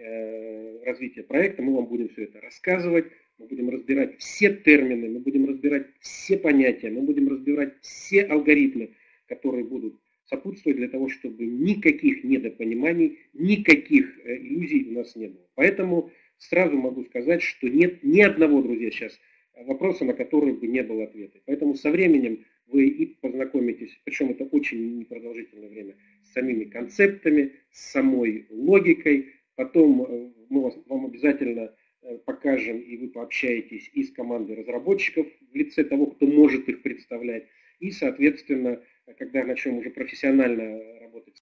э, развития проекта, мы вам будем все это рассказывать, мы будем разбирать все термины, мы будем разбирать все понятия, мы будем разбирать все алгоритмы, которые будут сопутствовать для того, чтобы никаких недопониманий, никаких э, иллюзий у нас не было. Поэтому сразу могу сказать, что нет ни одного, друзья, сейчас вопроса, на который бы не было ответа. Поэтому со временем вы и познакомитесь, причем это очень непродолжительное время, с самими концептами, с самой логикой. Потом мы вас, вам обязательно покажем, и вы пообщаетесь и с командой разработчиков в лице того, кто может их представлять. И, соответственно, когда начнем уже профессионально работать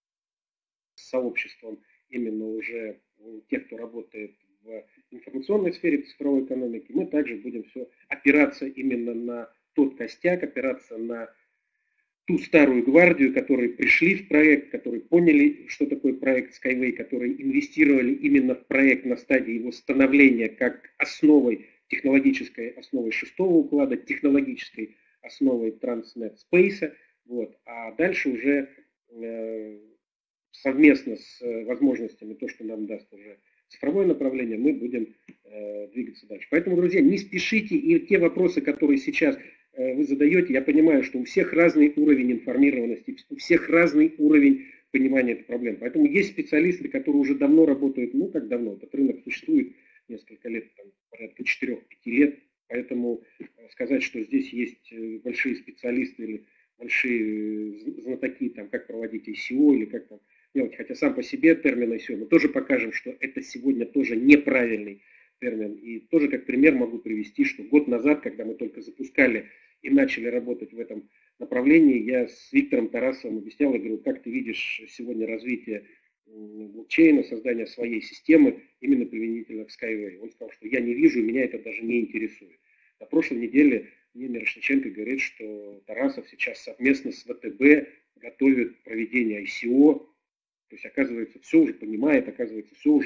с сообществом, именно уже тех, кто работает в информационной сфере, в цифровой экономике, мы также будем все опираться именно на тот костяк, опираться на ту старую гвардию, которые пришли в проект, которые поняли, что такое проект Skyway, которые инвестировали именно в проект на стадии его становления как основой, технологической основой шестого уклада, технологической основой Transnet Space. Вот. А дальше уже э, совместно с э, возможностями, то, что нам даст уже цифровое направление, мы будем э, двигаться дальше. Поэтому, друзья, не спешите, и те вопросы, которые сейчас э, вы задаете, я понимаю, что у всех разный уровень информированности, у всех разный уровень понимания этой проблемы. Поэтому есть специалисты, которые уже давно работают, ну как давно, этот рынок существует несколько лет, там, порядка четырех-пяти лет, поэтому э, сказать, что здесь есть большие специалисты или большие знатоки, там, как проводить ай си о или как там делать, хотя сам по себе термин ай си о, мы тоже покажем, что это сегодня тоже неправильный термин. И тоже как пример могу привести, что год назад, когда мы только запускали и начали работать в этом направлении, я с Виктором Тарасовым объяснял, я говорю, как ты видишь сегодня развитие блокчейна, создание своей системы именно применительно к Skyway. Он сказал, что я не вижу, меня это даже не интересует. На прошлой неделе мне Мирошниченко говорит, что Тарасов сейчас совместно с вэ тэ бэ готовит проведение ай си о. То есть, оказывается, все уже понимает, оказывается, все уже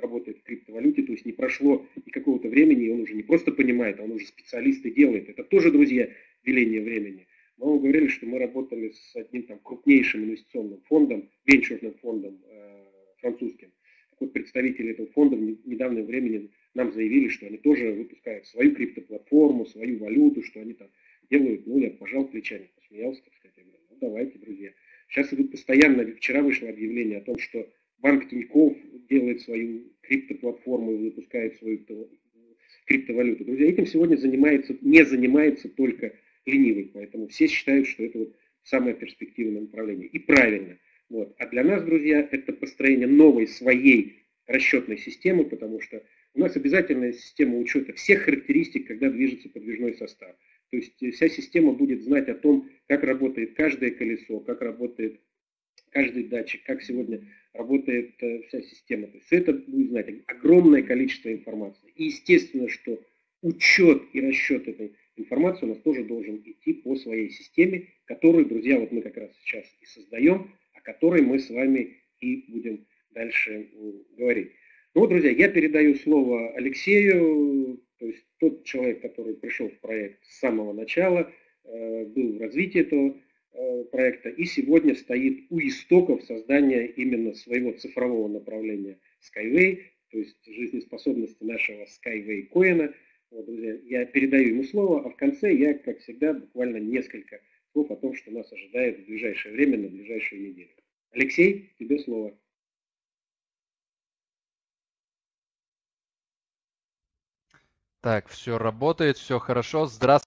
работает в криптовалюте, то есть не прошло и какого-то времени, и он уже не просто понимает, а он уже специалист и делает. Это тоже, друзья, веление времени. Мы вам говорили, что мы работали с одним там крупнейшим инвестиционным фондом, венчурным фондом э, французским. Так вот, представители этого фонда в недавнее времени нам заявили, что они тоже выпускают свою криптоплатформу, свою валюту, что они там делают. Ну, я пожал плечами, посмеялся, так сказать. Я говорю, ну, давайте, друзья. Сейчас идут постоянно, вчера вышло объявление о том, что Банк Тинькофф делает свою криптоплатформу и выпускает свою криптовалюту. Друзья, этим сегодня занимается, не занимается только ленивый, поэтому все считают, что это вот самое перспективное направление. И правильно. Вот. А для нас, друзья, это построение новой своей расчетной системы, потому что у нас обязательная система учета всех характеристик, когда движется подвижной состав. То есть вся система будет знать о том, как работает каждое колесо, как работает каждый датчик, как сегодня работает вся система. То есть все это будет знать огромное количество информации. И естественно, что учет и расчет этой информации у нас тоже должен идти по своей системе, которую, друзья, вот мы как раз сейчас и создаем, о которой мы с вами и будем дальше говорить. Ну вот, друзья, я передаю слово Алексею, то есть тот человек, который пришел в проект с самого начала, был в развитии этого проекта и сегодня стоит у истоков создания именно своего цифрового направления Skyway, то есть жизнеспособности нашего Skyway коина. Вот, друзья, я передаю ему слово, а в конце я, как всегда, буквально несколько слов о том, что нас ожидает в ближайшее время, на ближайшую неделю. Алексей, тебе слово. Так, все работает, все хорошо. Здравствуйте.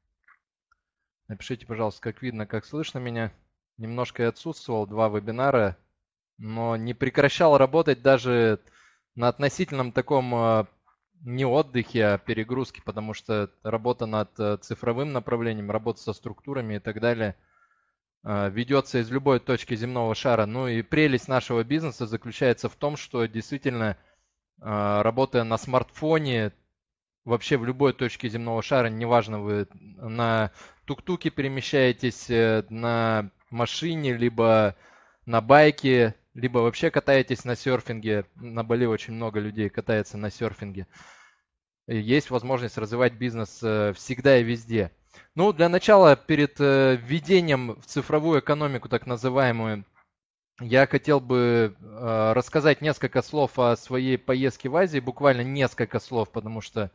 Напишите, пожалуйста, как видно, как слышно меня. Немножко я отсутствовал, два вебинара, но не прекращал работать даже на относительном таком не отдыхе, а перегрузке, потому что работа над цифровым направлением, работа со структурами и так далее ведется из любой точки земного шара. Ну и прелесть нашего бизнеса заключается в том, что действительно, работая на смартфоне, вообще в любой точке земного шара, неважно, вы на тук-туке перемещаетесь, на машине, либо на байке, либо вообще катаетесь на серфинге. На Бали очень много людей катается на серфинге. Есть возможность развивать бизнес всегда и везде. Ну, для начала, перед введением в цифровую экономику, так называемую, я хотел бы рассказать несколько слов о своей поездке в Азии, буквально несколько слов, потому что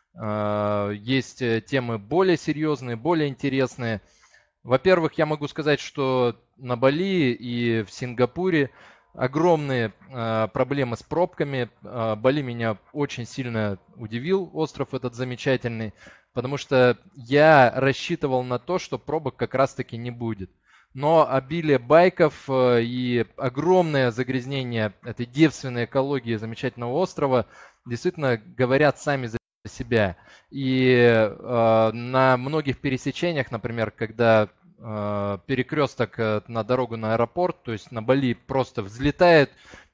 есть темы более серьезные, более интересные. Во-первых, я могу сказать, что на Бали и в Сингапуре огромные проблемы с пробками. Бали меня очень сильно удивил, остров этот замечательный, потому что я рассчитывал на то, что пробок как раз-таки не будет. Но обилие байков и огромное загрязнение этой девственной экологии замечательного острова действительно говорят сами за себя. И э, на многих пересечениях, например, когда э, перекресток на дорогу на аэропорт, то есть на Бали просто взлетает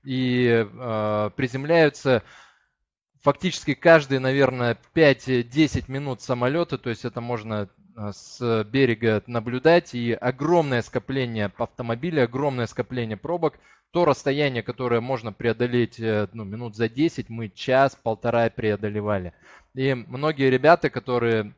и э, приземляются фактически каждые, наверное, пять-десять минут самолеты, то есть это можно с берега наблюдать, и огромное скопление автомобилей, огромное скопление пробок. То расстояние, которое можно преодолеть ну, минут за десять, мы час-полтора преодолевали. И многие ребята, которые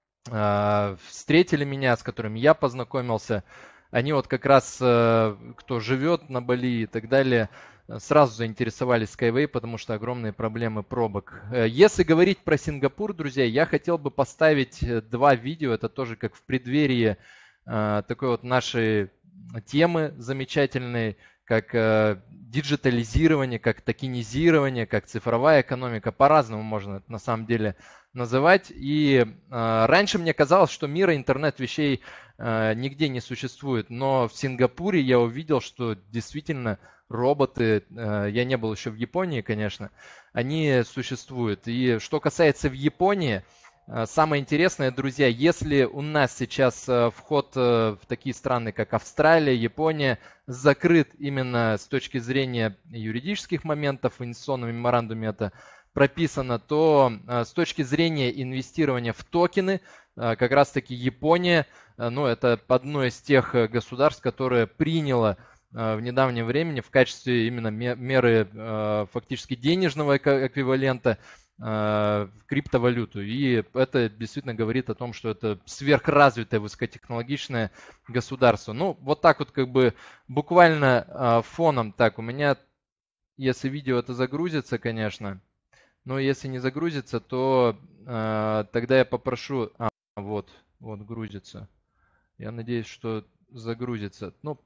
э, встретили меня, с которыми я познакомился, они вот как раз, э, кто живет на Бали и так далее, сразу заинтересовались Skyway, потому что огромные проблемы пробок. Если говорить про Сингапур, друзья, я хотел бы поставить два видео. Это тоже как в преддверии э, такой вот нашей темы замечательной, как э, диджитализирование, как токенизирование, как цифровая экономика. По-разному можно это на самом деле называть. И э, раньше мне казалось, что мира интернет-вещей э, нигде не существует. Но в Сингапуре я увидел, что действительно роботы, э, я не был еще в Японии, конечно, они существуют. И что касается в Японии, самое интересное, друзья, если у нас сейчас вход в такие страны, как Австралия, Япония, закрыт именно с точки зрения юридических моментов, в инвестиционном меморандуме это прописано, то с точки зрения инвестирования в токены, как раз таки Япония, ну, это одно из тех государств, которое приняло в недавнем времени в качестве именно меры фактически денежного эквивалента в криптовалюту. И это действительно говорит о том, что это сверхразвитое высокотехнологичное государство. Ну, вот так вот как бы буквально фоном. Так, у меня, если видео это загрузится, конечно, но если не загрузится, то тогда я попрошу... А, вот, вот грузится. Я надеюсь, что загрузится. Ну,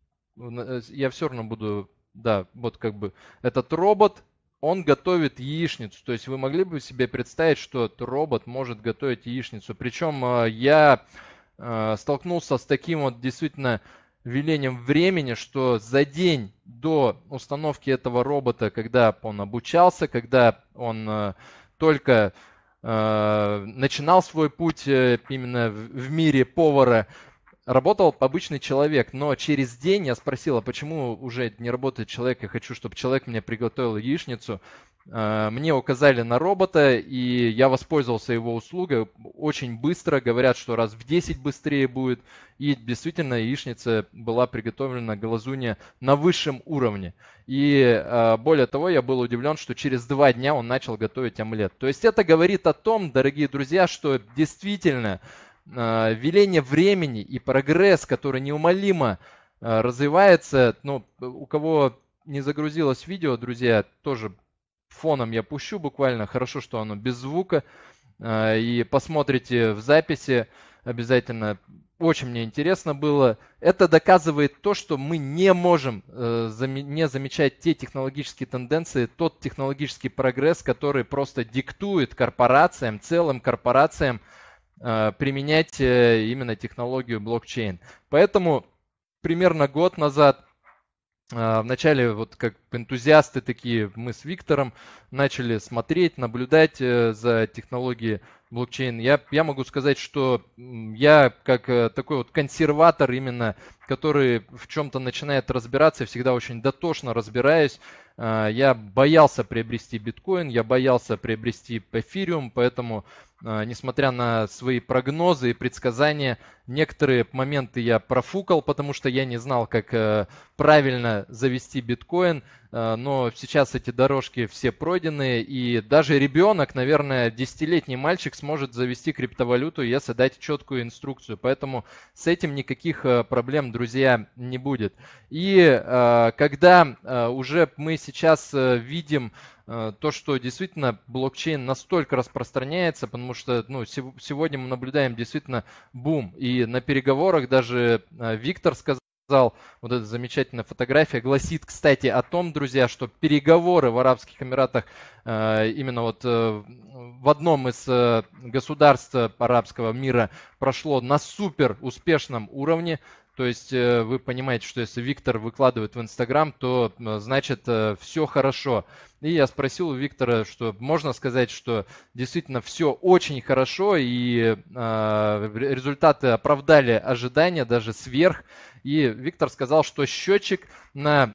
я все равно буду, да, вот как бы этот робот, он готовит яичницу. То есть вы могли бы себе представить, что этот робот может готовить яичницу. Причем я столкнулся с таким вот действительно велением времени, что за день до установки этого робота, когда он обучался, когда он только начинал свой путь именно в мире повара, работал обычный человек, но через день я спросил, а почему уже не работает человек, я хочу, чтобы человек мне приготовил яичницу. Мне указали на робота, и я воспользовался его услугой очень быстро, говорят, что раз в десять быстрее будет, и действительно яичница была приготовлена глазунья на высшем уровне. И более того, я был удивлен, что через два дня он начал готовить омлет. То есть это говорит о том, дорогие друзья, что действительно веление времени и прогресс, который неумолимо развивается. Ну, у кого не загрузилось видео, друзья, тоже фоном я пущу буквально. Хорошо, что оно без звука. И посмотрите в записи обязательно. Очень мне интересно было. Это доказывает то, что мы не можем не замечать те технологические тенденции, тот технологический прогресс, который просто диктует корпорациям, целым корпорациям, применять именно технологию блокчейн. Поэтому примерно год назад, вначале вот как энтузиасты такие, мы с Виктором начали смотреть, наблюдать за технологией блокчейн. Я, я могу сказать, что я как такой вот консерватор именно, который в чем-то начинает разбираться, всегда очень дотошно разбираюсь. Я боялся приобрести биткоин, я боялся приобрести эфириум, поэтому, несмотря на свои прогнозы и предсказания, некоторые моменты я профукал, потому что я не знал, как правильно завести биткоин. Но сейчас эти дорожки все пройдены, и даже ребенок, наверное, десятилетний мальчик сможет завести криптовалюту, если дать четкую инструкцию. Поэтому с этим никаких проблем, друзья, не будет. И когда уже мы сейчас видим то, что действительно блокчейн настолько распространяется, потому что ну, сегодня мы наблюдаем действительно бум. И на переговорах даже Виктор сказал, вот эта замечательная фотография гласит, кстати, о том, друзья, что переговоры в Арабских Эмиратах именно вот в одном из государств арабского мира прошло на супер успешном уровне. То есть вы понимаете, что если Виктор выкладывает в Инстаграм, то значит все хорошо. И я спросил у Виктора, что можно сказать, что действительно все очень хорошо, и результаты оправдали ожидания, даже сверх. И Виктор сказал, что счетчик на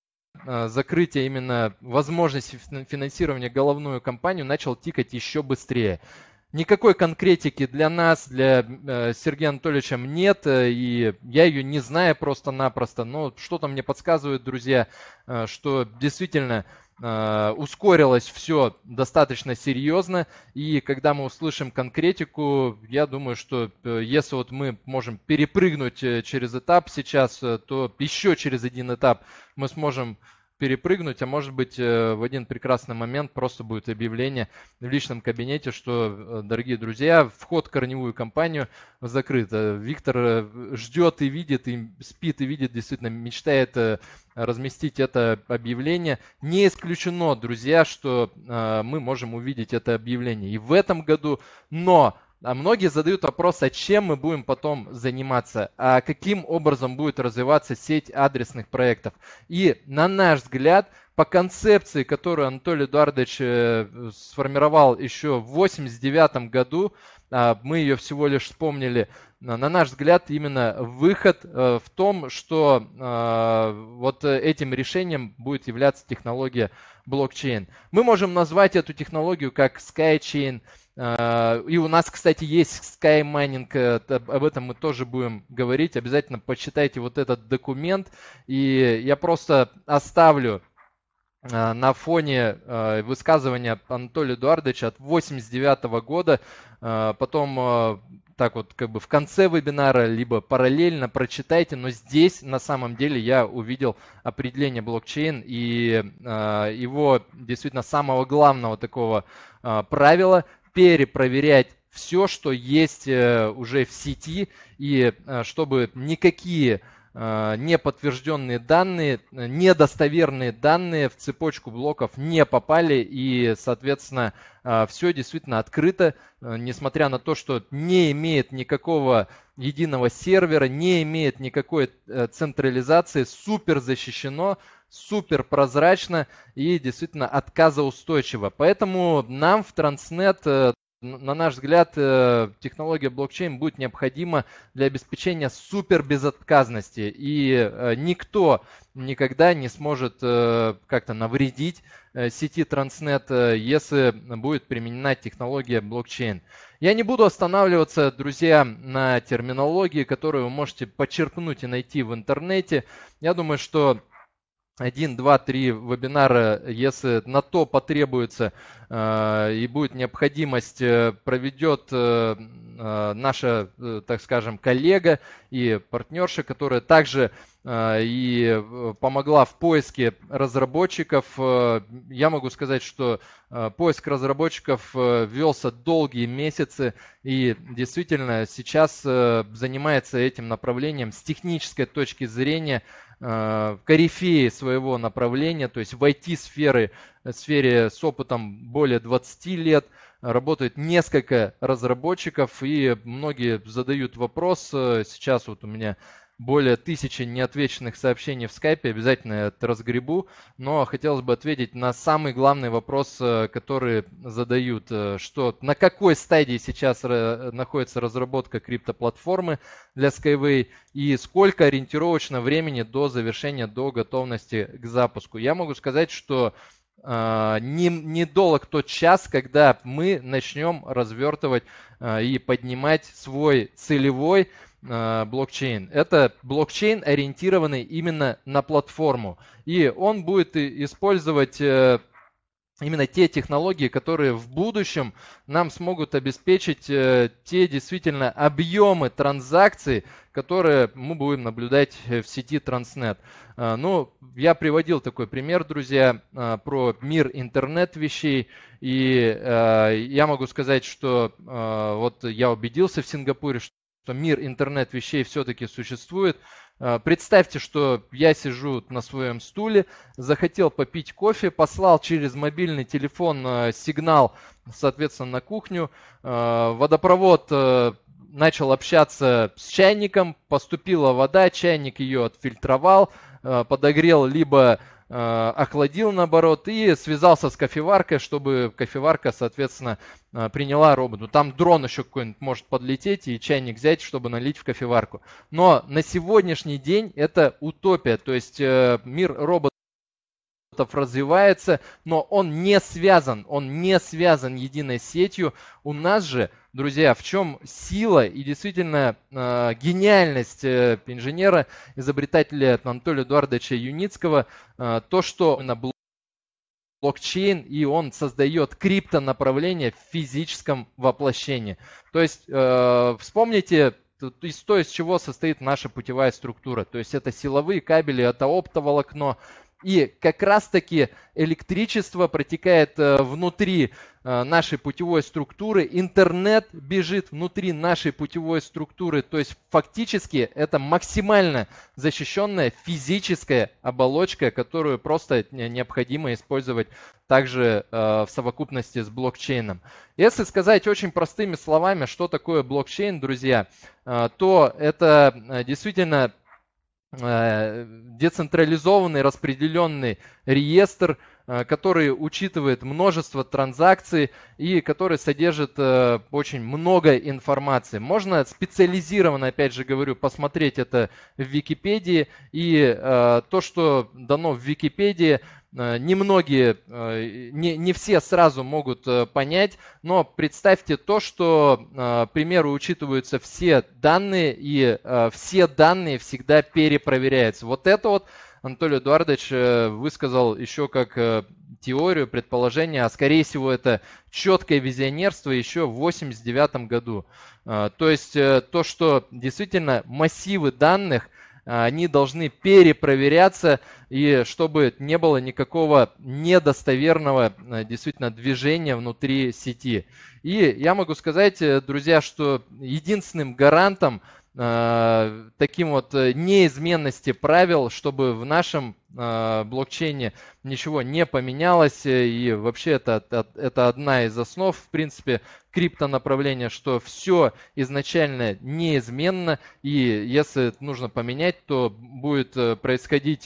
закрытие именно возможности финансирования головную кампанию начал тикать еще быстрее. Никакой конкретики для нас, для Сергея Анатольевича нет, и я ее не знаю просто-напросто, но что-то мне подсказывает, друзья, что действительно ускорилось все достаточно серьезно, и когда мы услышим конкретику, я думаю, что если вот мы можем перепрыгнуть через этап сейчас, то еще через один этап мы сможем перепрыгнуть, а может быть в один прекрасный момент просто будет объявление в личном кабинете, что, дорогие друзья, вход в корневую компанию закрыт. Виктор ждет и видит, и спит и видит, действительно мечтает разместить это объявление. Не исключено, друзья, что мы можем увидеть это объявление и в этом году, но А многие задают вопрос, а чем мы будем потом заниматься, а каким образом будет развиваться сеть адресных проектов. И на наш взгляд, по концепции, которую Анатолий Эдуардович сформировал еще в восемьдесят девятом году, мы ее всего лишь вспомнили, на наш взгляд, именно выход в том, что вот этим решением будет являться технология блокчейн. Мы можем назвать эту технологию как SkyChain, И у нас, кстати, есть SkyMining, об этом мы тоже будем говорить. Обязательно почитайте вот этот документ. И я просто оставлю на фоне высказывания Анатолия Эдуардовича от восемьдесят девятого года, потом так вот как бы в конце вебинара, либо параллельно прочитайте, но здесь на самом деле я увидел определение блокчейн и его действительно самого главного такого правила перепроверять все, что есть уже в сети, и чтобы никакие неподтвержденные данные, недостоверные данные в цепочку блоков не попали, и, соответственно, все действительно открыто, несмотря на то, что не имеет никакого единого сервера, не имеет никакой централизации, супер защищено, супер прозрачно и действительно отказоустойчиво. Поэтому нам в Transnet, на наш взгляд, технология блокчейн будет необходима для обеспечения супер безотказности. И никто никогда не сможет как-то навредить сети Transnet, если будет применена технология блокчейн. Я не буду останавливаться, друзья, на терминологии, которую вы можете почерпнуть и найти в интернете. Я думаю, что один, два, три вебинара, если на то потребуется э, и будет необходимость, э, проведет э, наша, э, так скажем, коллега и партнерша, которая также э, и помогла в поиске разработчиков. Э, я могу сказать, что э, поиск разработчиков э, велся долгие месяцы, и действительно сейчас э, занимается этим направлением с технической точки зрения корифеи своего направления, то есть в ай ти-сфере, сфере с опытом более двадцати лет, работает несколько разработчиков, и многие задают вопрос, сейчас вот у меня более тысячи неотвеченных сообщений в скайпе, обязательно это разгребу, но хотелось бы ответить на самый главный вопрос, который задают, что на какой стадии сейчас находится разработка криптоплатформы для Skyway и сколько ориентировочно времени до завершения, до готовности к запуску. Я могу сказать, что Не, не долг тот час, когда мы начнем развертывать и поднимать свой целевой блокчейн. Это блокчейн, ориентированный именно на платформу. И он будет использовать именно те технологии, которые в будущем нам смогут обеспечить те действительно объемы транзакций, которые мы будем наблюдать в сети Transnet. Ну, я приводил такой пример, друзья, про мир интернет-вещей. И я могу сказать, что вот я убедился в Сингапуре, что мир интернет-вещей все-таки существует. Представьте, что я сижу на своем стуле, захотел попить кофе, послал через мобильный телефон сигнал, соответственно, на кухню. Водопровод начал общаться с чайником, поступила вода, чайник ее отфильтровал, подогрел, либо охладил, наоборот, и связался с кофеваркой, чтобы кофеварка, соответственно, приняла роботу. Там дрон еще какой-нибудь может подлететь и чайник взять, чтобы налить в кофеварку. Но на сегодняшний день это утопия, то есть мир роботов развивается, но он не связан, он не связан единой сетью. У нас же, друзья, в чем сила и действительно э, гениальность э, инженера, изобретателя Анатолия Эдуардовича Юницкого, э, то, что на блокчейн, и он создает криптонаправление в физическом воплощении. То есть э, вспомните, из то, из чего состоит наша путевая структура. То есть это силовые кабели, это оптоволокно. И как раз-таки электричество протекает внутри нашей путевой структуры, интернет бежит внутри нашей путевой структуры. То есть фактически это максимально защищенная физическая оболочка, которую просто необходимо использовать также в совокупности с блокчейном. Если сказать очень простыми словами, что такое блокчейн, друзья, то это действительно децентрализованный распределенный реестр который учитывает множество транзакций и который содержит очень много информации. Можно специализированно, опять же говорю, посмотреть это в Википедии. И то, что дано в Википедии, немногие, не, не все сразу могут понять, но представьте то, что, к примеру, учитываются все данные, и все данные всегда перепроверяются. Вот это вот Анатолий Эдуардович высказал еще как теорию, предположение, а скорее всего это четкое визионерство еще в восемьдесят девятом году. То есть то, что действительно массивы данных, они должны перепроверяться, и чтобы не было никакого недостоверного действительно движения внутри сети. И я могу сказать, друзья, что единственным гарантом таким вот неизменности правил, чтобы в нашем блокчейне ничего не поменялось, и вообще это, это одна из основ, в принципе, криптонаправления, что все изначально неизменно, и если нужно поменять, то будет происходить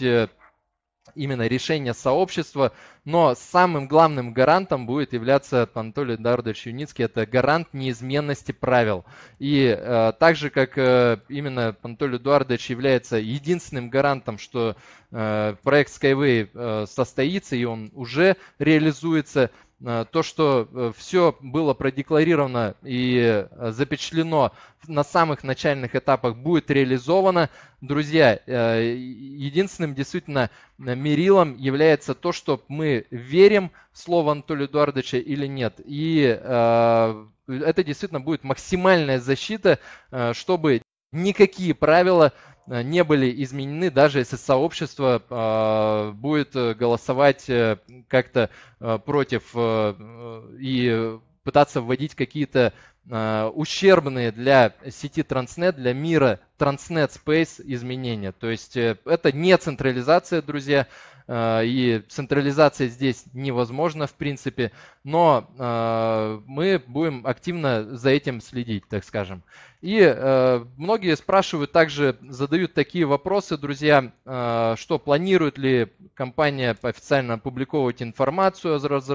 именно решение сообщества, но самым главным гарантом будет являться Анатолий Эдуардович Юницкий, это гарант неизменности правил. И э, так же, как э, именно Анатолий Эдуардович является единственным гарантом, что э, проект Skyway э, состоится и он уже реализуется, э, то, что э, все было продекларировано и э, запечатлено на самых начальных этапах, будет реализовано. Друзья, э, единственным действительно мерилом является то, что мы верим в слово Анатолия Эдуардовича или нет. И э, это действительно будет максимальная защита, э, чтобы никакие правила не были изменены, даже если сообщество э, будет голосовать э, как-то э, против э, и пытаться вводить какие-то э, ущербные для сети Transnet, для мира Transnet Space изменения. То есть э, это не централизация, друзья, э, и централизация здесь невозможна в принципе, но э, мы будем активно за этим следить, так скажем. И э, многие спрашивают, также задают такие вопросы, друзья, э, что планирует ли компания официально опубликовывать информацию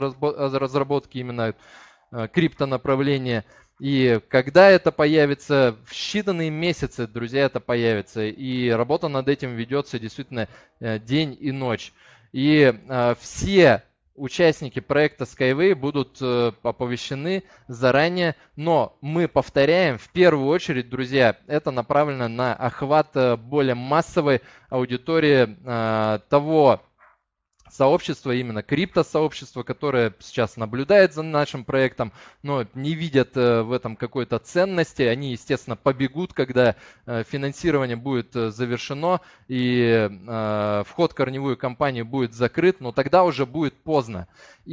о разработке именно криптонаправления. И когда это появится, в считанные месяцы, друзья, это появится. И работа над этим ведется действительно день и ночь. И э, все участники проекта Skyway будут э, оповещены заранее, но мы повторяем, в первую очередь, друзья, это направлено на охват э, более массовой аудитории э, того сообщество, именно криптосообщество, которое сейчас наблюдает за нашим проектом, но не видят в этом какой-то ценности. Они, естественно, побегут, когда финансирование будет завершено и вход в корневую компанию будет закрыт, но тогда уже будет поздно.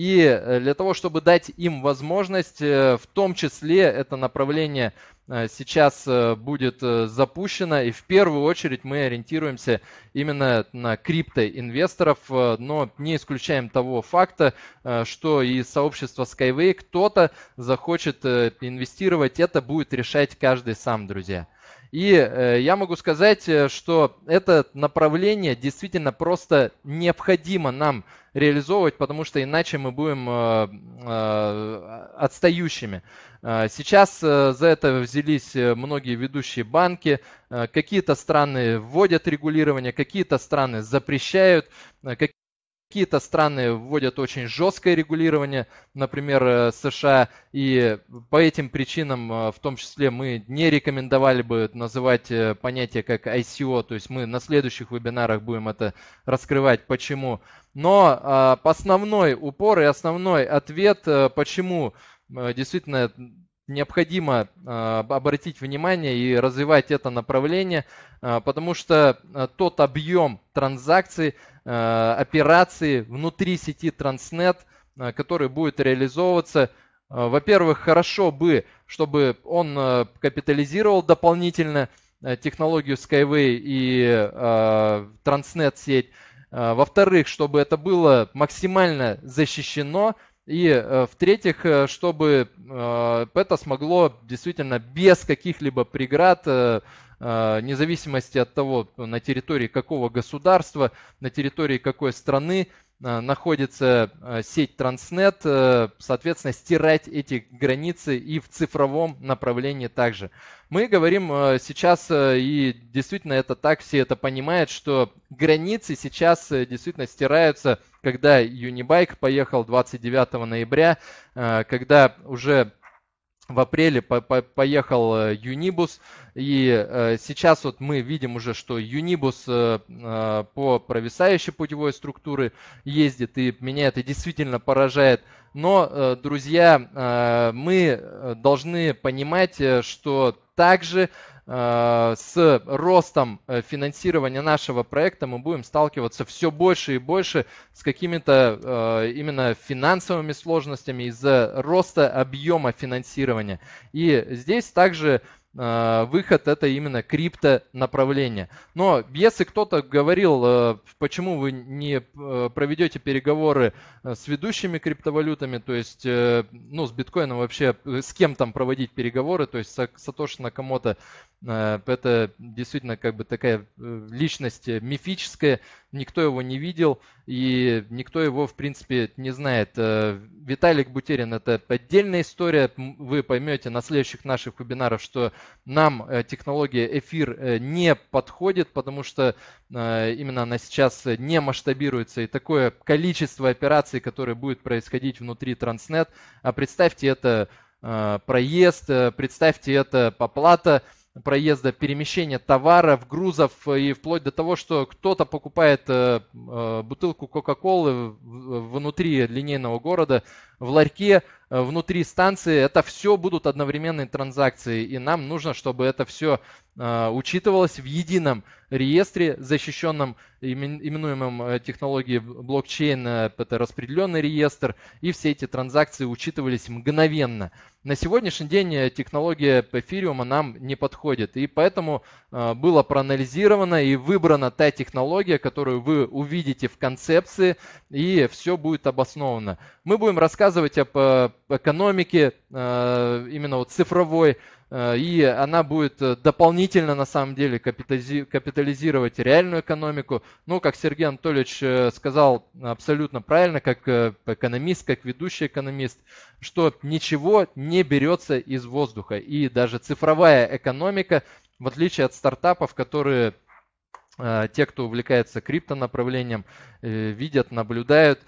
И для того, чтобы дать им возможность, в том числе это направление сейчас будет запущено, и в первую очередь мы ориентируемся именно на криптоинвесторов, но не исключаем того факта, что и сообщество Skyway кто-то захочет инвестировать, это будет решать каждый сам, друзья. И я могу сказать, что это направление действительно просто необходимо нам реализовывать, потому что иначе мы будем отстающими. Сейчас за это взялись многие ведущие банки, какие-то страны вводят регулирование, какие-то страны запрещают, какие Какие-то страны вводят очень жесткое регулирование, например, США, и по этим причинам, в том числе, мы не рекомендовали бы называть понятие как ай си о, то есть мы на следующих вебинарах будем это раскрывать, почему. Но основной упор и основной ответ, почему действительно необходимо обратить внимание и развивать это направление, потому что тот объем транзакций, операций внутри сети Transnet, который будет реализовываться, во-первых, хорошо бы, чтобы он капитализировал дополнительно технологию Skyway и Transnet сеть. Во-вторых, чтобы это было максимально защищено. И в-третьих, чтобы это смогло действительно без каких-либо преград, вне зависимости от того, на территории какого государства, на территории какой страны, находится сеть Транснет, соответственно, стирать эти границы и в цифровом направлении также. Мы говорим сейчас, и действительно это так, все это понимают, что границы сейчас действительно стираются, когда Юнибайк поехал двадцать девятого ноября, когда уже в апреле по по поехал Юнибус, и сейчас вот мы видим уже, что Юнибус по провисающей путевой структуре ездит, и меня это действительно поражает. Но, друзья, мы должны понимать, что также с ростом финансирования нашего проекта мы будем сталкиваться все больше и больше с какими-то именно финансовыми сложностями из-за роста объема финансирования. И здесь также выход — это именно крипто направление. Но если кто-то говорил, почему вы не проведете переговоры с ведущими криптовалютами, то есть, ну, с биткоином вообще, с кем там проводить переговоры, то есть Сатоши Накамото, это действительно как бы такая личность мифическая, никто его не видел и никто его в принципе не знает. Виталик Бутерин — это отдельная история, вы поймете на следующих наших вебинарах, что нам технология эфир не подходит, потому что именно она сейчас не масштабируется, и такое количество операций, которое будет происходить внутри Транснет, а представьте, это проезд, представьте, это оплата проезда, перемещение товаров, грузов, и вплоть до того, что кто-то покупает бутылку Кока-Колы внутри линейного города, в ларьке, внутри станции. Это все будут одновременные транзакции, и нам нужно, чтобы это все учитывалось в едином реестре, защищенном, именуемом технологией блокчейн, это распределенный реестр, и все эти транзакции учитывались мгновенно. На сегодняшний день технология эфириума нам не подходит, и поэтому было проанализировано и выбрана та технология, которую вы увидите в концепции, и все будет обосновано. Мы будем рассказывать об экономике, именно вот цифровой, и она будет дополнительно на самом деле капитализировать реальную экономику. Ну, как Сергей Анатольевич сказал абсолютно правильно, как экономист, как ведущий экономист, что ничего не берется из воздуха. И даже цифровая экономика, в отличие от стартапов, которые те, кто увлекается криптонаправлением, видят, наблюдают,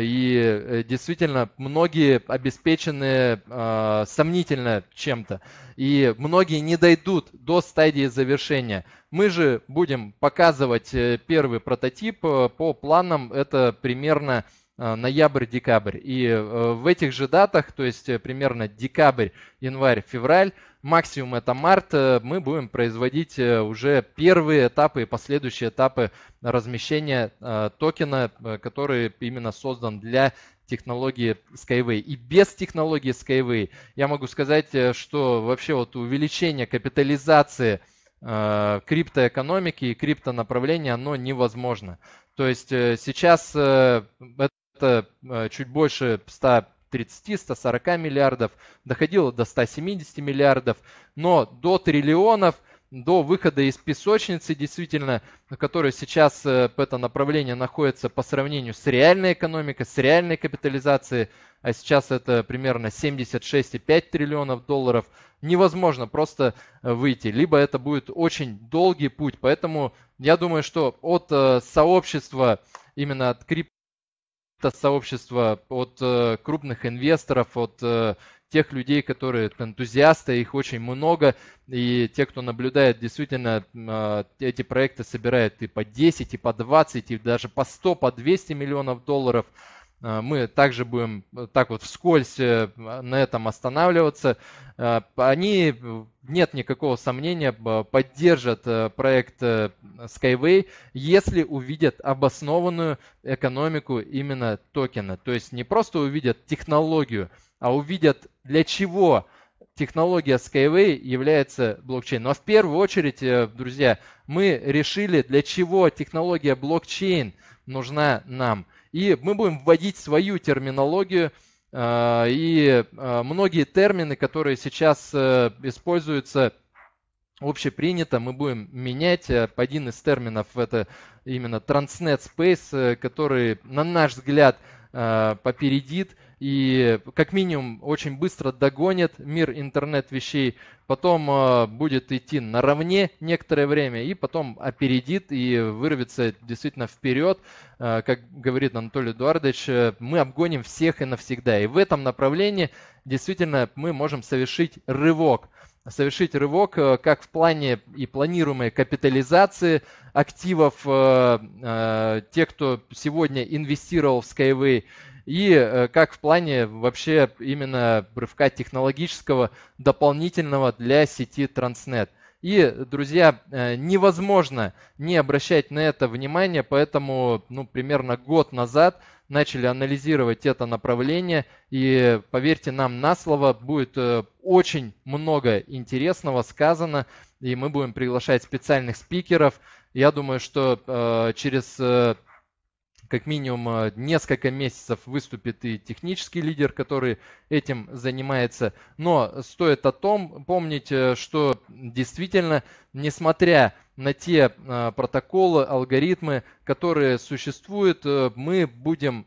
и действительно многие обеспечены э, сомнительно чем-то, и многие не дойдут до стадии завершения. Мы же будем показывать первый прототип по планам, это примерно ноябрь-декабрь. И в этих же датах, то есть примерно декабрь, январь, февраль, максимум это март, мы будем производить уже первые этапы и последующие этапы размещения токена, который именно создан для технологии Skyway. И без технологии Skyway я могу сказать, что вообще вот увеличение капитализации криптоэкономики и криптонаправления, оно невозможно. То есть сейчас это чуть больше ста тридцати — ста сорока миллиардов, доходило до ста семидесяти миллиардов, но до триллионов, до выхода из песочницы, действительно, которая сейчас это направление находится по сравнению с реальной экономикой, с реальной капитализацией, а сейчас это примерно семьдесят шесть и пять триллионов долларов, невозможно просто выйти, либо это будет очень долгий путь. Поэтому я думаю, что от сообщества, именно от крипто, сообщества, от э, крупных инвесторов, от э, тех людей, которые энтузиасты, их очень много, и те, кто наблюдает, действительно э, эти проекты собирают и по десять, и по двадцать, и даже по сто, по двести миллионов долларов. Э, мы также будем так вот вскользь э, на этом останавливаться. Э, они, нет никакого сомнения, поддержат э, проект э, Skyway, если увидят обоснованную экономику именно токена. То есть не просто увидят технологию, а увидят, для чего технология Skyway является блокчейн. Но в первую очередь, друзья, мы решили, для чего технология блокчейн нужна нам. И мы будем вводить свою терминологию, и многие термины, которые сейчас используются общепринято, мы будем менять. Один из терминов это именно Transnet Space, который, на наш взгляд, попередит и как минимум очень быстро догонит мир интернет-вещей, потом будет идти наравне некоторое время и потом опередит и вырвется действительно вперед. Как говорит Анатолий Эдуардович, мы обгоним всех и навсегда. И в этом направлении действительно мы можем совершить рывок. Совершить рывок как в плане и планируемой капитализации активов тех, кто сегодня инвестировал в Skyway, и как в плане вообще именно рывка технологического дополнительного для сети Transnet. И, друзья, невозможно не обращать на это внимание, поэтому ну, примерно год назад начали анализировать это направление, и поверьте нам на слово, будет очень много интересного сказано, и мы будем приглашать специальных спикеров. Я думаю, что через как минимум несколько месяцев выступит и технический лидер, который этим занимается. Но стоит о том помнить, что действительно, несмотря на те э, протоколы, алгоритмы, которые существуют, э, мы будем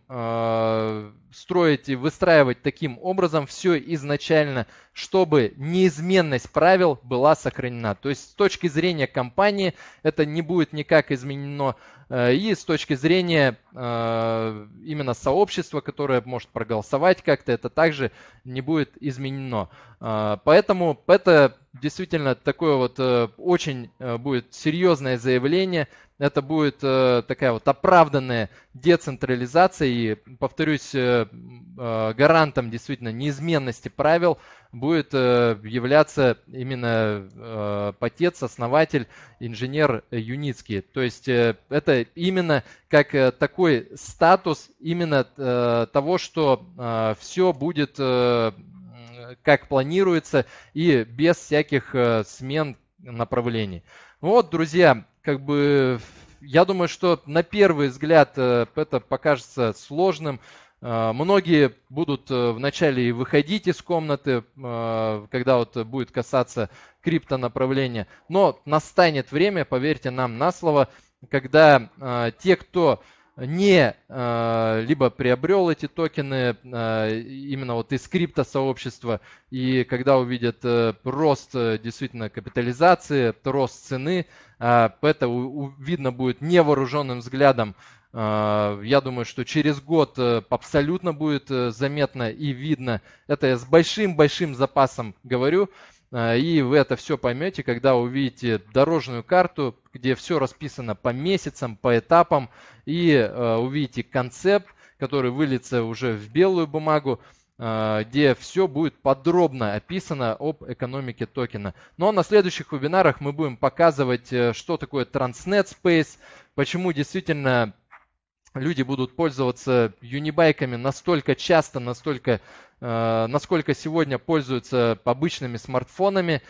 э, строить и выстраивать таким образом все изначально, чтобы неизменность правил была сохранена. То есть с точки зрения компании это не будет никак изменено, э, и с точки зрения э, именно сообщества, которое может проголосовать как-то, это также не будет изменено. Э, поэтому это действительно такое вот э, очень э, будет серьезное заявление. Это будет э, такая вот оправданная децентрализация. И, повторюсь, э, э, гарантом действительно неизменности правил будет э, являться именно э, отец, основатель, инженер Юницкий. То есть э, это именно как э, такой статус именно э, того, что э, все будет э, как планируется и без всяких э, смен направлений. Вот, друзья, как бы я думаю, что на первый взгляд э, это покажется сложным. Э, многие будут э, вначале и выходить из комнаты, э, когда вот будет касаться криптонаправления. Но настанет время, поверьте нам на слово, когда э, те, кто не э, либо приобрел эти токены э, именно вот из криптосообщества, и когда увидят э, рост э, действительно капитализации, рост цены, э, это у, у, видно будет невооруженным взглядом. Э, я думаю, что через год э, абсолютно будет э, заметно и видно. Это я с большим-большим запасом говорю. И вы это все поймете, когда увидите дорожную карту, где все расписано по месяцам, по этапам, и э, увидите концепт, который выльется уже в белую бумагу, э, где все будет подробно описано об экономике токена. Но на следующих вебинарах мы будем показывать, что такое Transnet Space, почему действительно люди будут пользоваться юнибайками настолько часто, настолько насколько сегодня пользуются обычными смартфонами,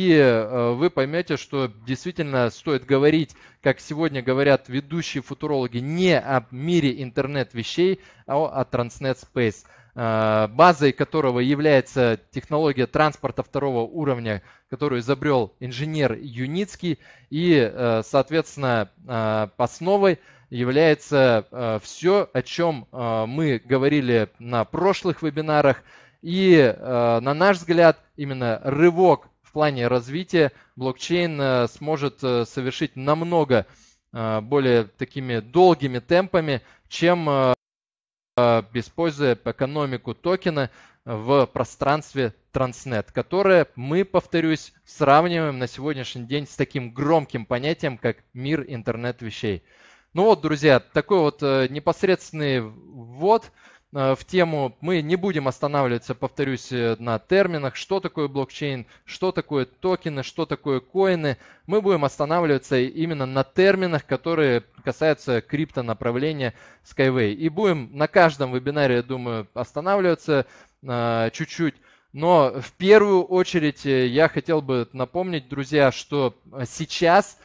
и вы поймете, что действительно стоит говорить, как сегодня говорят ведущие футурологи, не о мире интернет-вещей, а о Transnet Space, базой которого является технология транспорта второго уровня, которую изобрел инженер Юницкий, и, соответственно, основой является э, все, о чем э, мы говорили на прошлых вебинарах. И, э, на наш взгляд, именно рывок в плане развития блокчейн э, сможет э, совершить намного э, более такими долгими темпами, чем э, используя экономику токена в пространстве Transnet, которое мы, повторюсь, сравниваем на сегодняшний день с таким громким понятием, как мир интернет-вещей. Ну вот, друзья, такой вот э, непосредственный ввод э, в тему. Мы не будем останавливаться, повторюсь, на терминах, что такое блокчейн, что такое токены, что такое коины. Мы будем останавливаться именно на терминах, которые касаются криптонаправления Skyway. И будем на каждом вебинаре, я думаю, останавливаться э, чуть-чуть. Но в первую очередь я хотел бы напомнить, друзья, что сейчас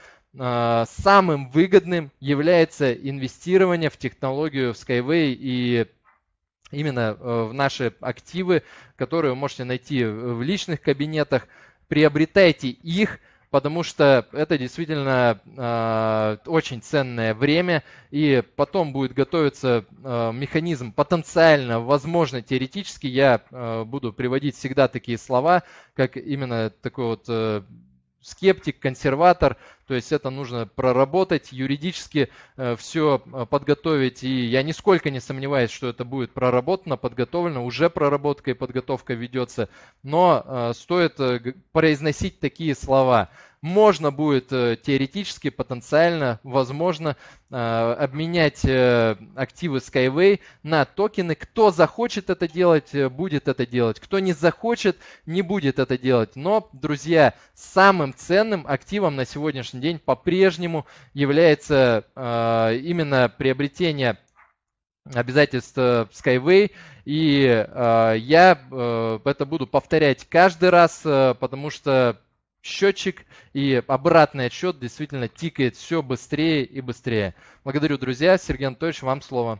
самым выгодным является инвестирование в технологию в Skyway и именно в наши активы, которые вы можете найти в личных кабинетах. Приобретайте их, потому что это действительно э, очень ценное время, и потом будет готовиться э, механизм потенциально, возможно, теоретически, я э, буду приводить всегда такие слова, как именно такой вот э, скептик, консерватор, то есть это нужно проработать, юридически э, все подготовить, и я нисколько не сомневаюсь, что это будет проработано, подготовлено, уже проработка и подготовка ведется, но э, стоит э, произносить такие слова. Можно будет э, теоретически, потенциально, возможно, э, обменять э, активы Skyway на токены. Кто захочет это делать, э, будет это делать. Кто не захочет, не будет это делать. Но, друзья, самым ценным активом на сегодняшний день по-прежнему является э, именно приобретение обязательств Skyway, и э, я э, это буду повторять каждый раз, э, потому что счетчик и обратный отсчет действительно тикает все быстрее и быстрее. Благодарю, друзья. Сергей Анатольевич, вам слово.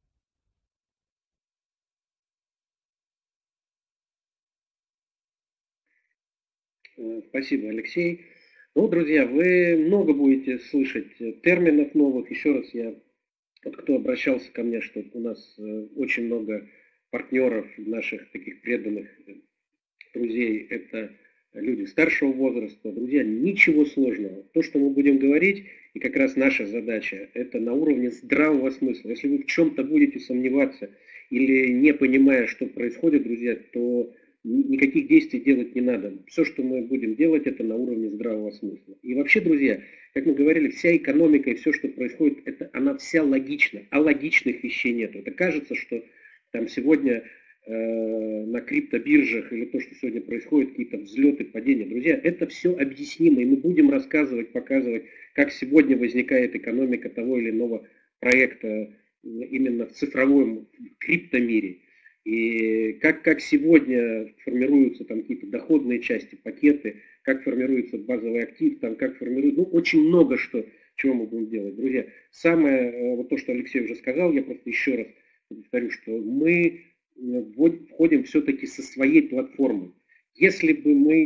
Спасибо, Алексей. Ну, друзья, вы много будете слышать терминов новых. Еще раз я, вот кто обращался ко мне, что у нас очень много партнеров, наших таких преданных друзей, это люди старшего возраста. Друзья, ничего сложного. То, что мы будем говорить, и как раз наша задача, это на уровне здравого смысла. Если вы в чем-то будете сомневаться или не понимая, что происходит, друзья, то никаких действий делать не надо. Все, что мы будем делать, это на уровне здравого смысла. И вообще, друзья, как мы говорили, вся экономика и все, что происходит, это она вся логична. А логичных вещей нет. Это кажется, что там сегодня э, на криптобиржах или то, что сегодня происходит, какие-то взлеты, падения. Друзья, это все объяснимо. И мы будем рассказывать, показывать, как сегодня возникает экономика того или иного проекта именно в цифровом криптомире. И как, как сегодня формируются там какие-то доходные части, пакеты, как формируется базовый актив, там, как формируется, ну, очень много что, чего мы будем делать. Друзья, самое, вот то, что Алексей уже сказал, я просто еще раз повторю, что мы входим все-таки со своей платформой. Если бы мы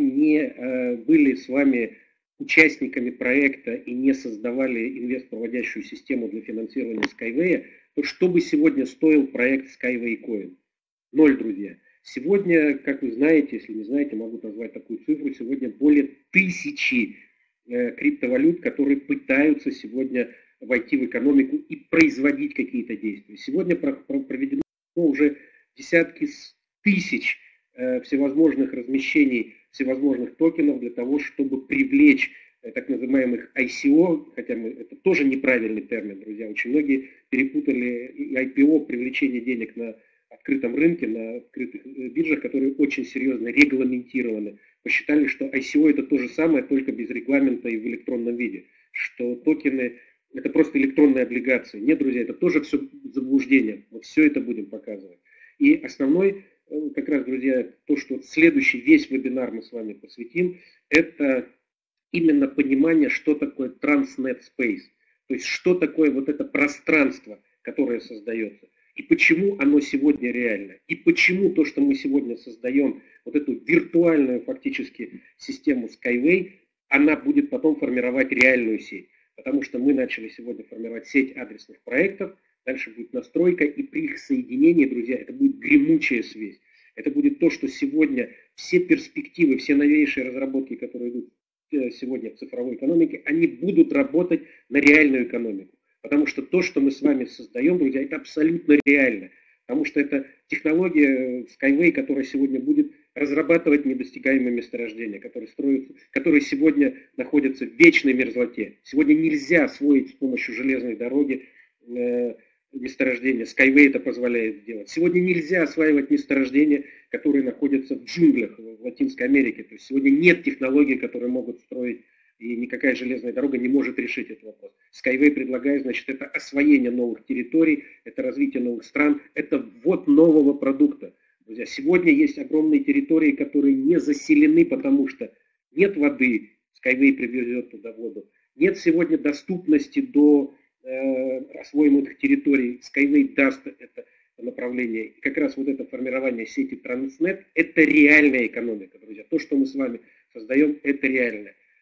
не были с вами участниками проекта и не создавали инвестпроводящую систему для финансирования Skyway, то что бы сегодня стоил проект Skyway Coin? Ноль, друзья. Сегодня, как вы знаете, если не знаете, могу назвать такую цифру, сегодня более тысячи э, криптовалют, которые пытаются сегодня войти в экономику и производить какие-то действия. Сегодня про, про, проведено уже десятки тысяч э, всевозможных размещений, всевозможных токенов для того, чтобы привлечь э, так называемых ай си о, хотя мы, это тоже неправильный термин, друзья. Очень многие перепутали ай пи о, привлечение денег на открытом рынке, на открытых биржах, которые очень серьезно регламентированы, посчитали, что ай си о это то же самое, только без регламента и в электронном виде, что токены это просто электронные облигации. Нет, друзья, это тоже все заблуждение, мы все это будем показывать. И основной, как раз, друзья, то, что следующий весь вебинар мы с вами посвятим, это именно понимание, что такое Transnet Space, то есть что такое вот это пространство, которое создается. И почему оно сегодня реально? И почему то, что мы сегодня создаем, вот эту виртуальную фактически систему Skyway, она будет потом формировать реальную сеть? Потому что мы начали сегодня формировать сеть адресных проектов, дальше будет настройка, и при их соединении, друзья, это будет гремучая связь. Это будет то, что сегодня все перспективы, все новейшие разработки, которые идут сегодня в цифровой экономике, они будут работать на реальную экономику. Потому что то, что мы с вами создаем, друзья, это абсолютно реально. Потому что это технология Skyway, которая сегодня будет разрабатывать недостигаемые месторождения, которые, строятся, которые сегодня находятся в вечной мерзлоте. Сегодня нельзя освоить с помощью железной дороги э, месторождения. Skyway это позволяет сделать. Сегодня нельзя осваивать месторождения, которые находятся в джунглях в Латинской Америке. То есть сегодня нет технологий, которые могут строить, и никакая железная дорога не может решить этот вопрос. Skyway предлагает, значит, это освоение новых территорий, это развитие новых стран, это ввод нового продукта. Друзья, сегодня есть огромные территории, которые не заселены, потому что нет воды, Skyway привезет туда воду, нет сегодня доступности до э, освоенных территорий, Skyway даст это направление. И как раз вот это формирование сети Transnet, это реальная экономика, друзья. То, что мы с вами создаем, это реально.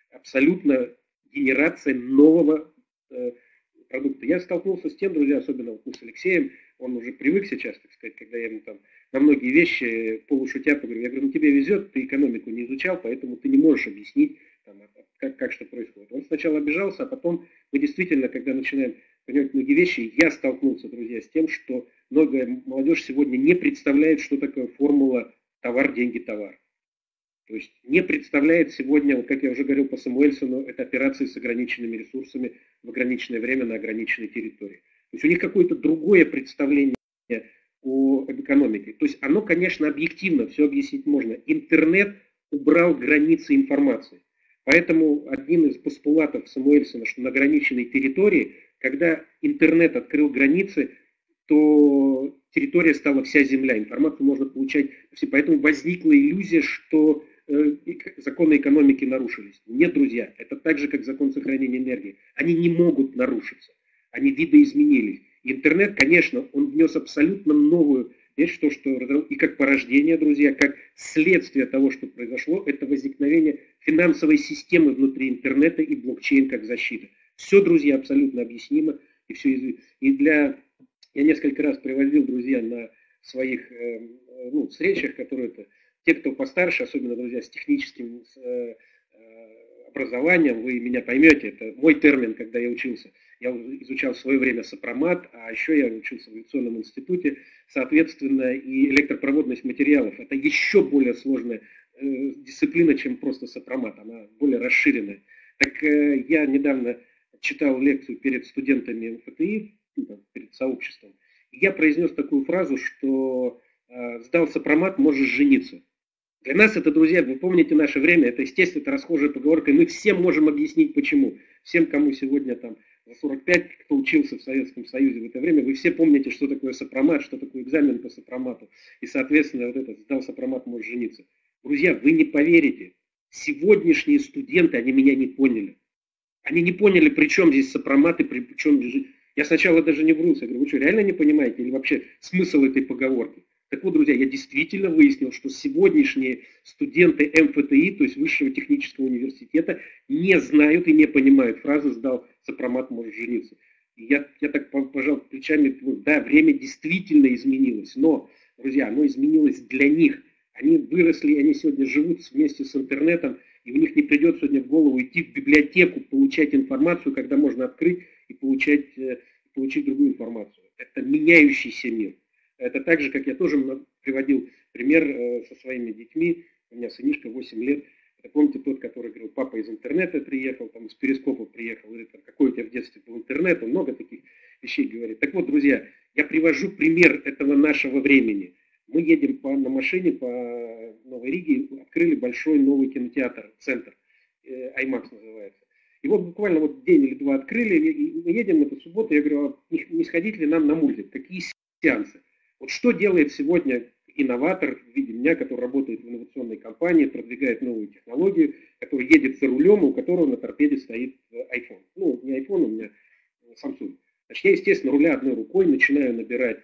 абсолютно генерация нового э, продукта. Я столкнулся с тем, друзья, особенно вот мы с Алексеем, он уже привык сейчас, так сказать, когда я ему там на многие вещи полушутя поговорю, я говорю, ну тебе везет, ты экономику не изучал, поэтому ты не можешь объяснить, там, как, как что происходит. Он сначала обижался, а потом мы действительно, когда начинаем понимать многие вещи, я столкнулся, друзья, с тем, что многое молодежь сегодня не представляет, что такое формула товар, деньги, товар. То есть не представляет сегодня, вот как я уже говорил по Самуэльсону, это операции с ограниченными ресурсами в ограниченное время на ограниченной территории. То есть у них какое-то другое представление о экономике. То есть оно, конечно, объективно, все объяснить можно. Интернет убрал границы информации. Поэтому один из постулатов Самуэльсона, что на ограниченной территории, когда интернет открыл границы, то территория стала вся земля, информацию можно получать. Поэтому возникла иллюзия, что э, законы экономики нарушились. Нет, друзья, это так же, как закон сохранения энергии. Они не могут нарушиться, они видоизменились. Интернет, конечно, он внес абсолютно новую вещь, то, что и как порождение, друзья, как следствие того, что произошло, это возникновение финансовой системы внутри интернета и блокчейн как защита. Все, друзья, абсолютно объяснимо. И, все, и для... Я несколько раз приводил, друзья, на своих э, ну, встречах, которые это... Те, кто постарше, особенно, друзья, с техническим с, э, образованием, вы меня поймете, это мой термин, когда я учился. Я изучал в свое время сопромат, а еще я учился в авиационном институте, соответственно, и электропроводность материалов. Это еще более сложная э, дисциплина, чем просто сопромат, она более расширенная. Так э, я недавно читал лекцию перед студентами эм эф тэ и, перед сообществом, и я произнес такую фразу, что э, сдал сопромат, можешь жениться. Для нас это, друзья, вы помните наше время, это, естественно, это расхожая поговорка, и мы всем можем объяснить, почему. Всем, кому сегодня там за сорок пять, кто учился в Советском Союзе в это время, вы все помните, что такое сопромат, что такое экзамен по сопромату. И, соответственно, вот этот сдал сопромат, может жениться. Друзья, вы не поверите, сегодняшние студенты, они меня не поняли. Они не поняли, при чем здесь сопромат и при чем здесь... Я сначала даже не врулся, я говорю, вы что, реально не понимаете? Или вообще смысл этой поговорки? Так вот, друзья, я действительно выяснил, что сегодняшние студенты эм эф тэ и, то есть Высшего технического университета, не знают и не понимают фразу «сдал сопромат, может жениться». И я, я так пожал плечами, да, время действительно изменилось, но, друзья, оно изменилось для них. Они выросли, они сегодня живут вместе с интернетом, и у них не придет сегодня в голову идти в библиотеку, получать информацию, когда можно открыть и получать, получить другую информацию. Это меняющийся мир. Это так же, как я тоже приводил пример э, со своими детьми. У меня сынишка восемь лет. Это, помните, тот, который говорил, папа из интернета приехал, там из перископа приехал, или там, какой у тебя в детстве был интернет, он много таких вещей говорит. Так вот, друзья, я привожу пример этого нашего времени. Мы едем по, на машине по Новой Риге, открыли большой новый кинотеатр, центр, э, IMAX называется. И вот буквально вот день или два открыли, и мы едем, это суббота, я говорю, а не, не сходить ли нам на мультик, какие сеансы? Вот что делает сегодня инноватор в виде меня, который работает в инновационной компании, продвигает новую технологию, который едет за рулем, у которого на торпеде стоит iPhone. Ну, не iPhone, у меня Samsung. Значит, я, естественно, руля одной рукой начинаю набирать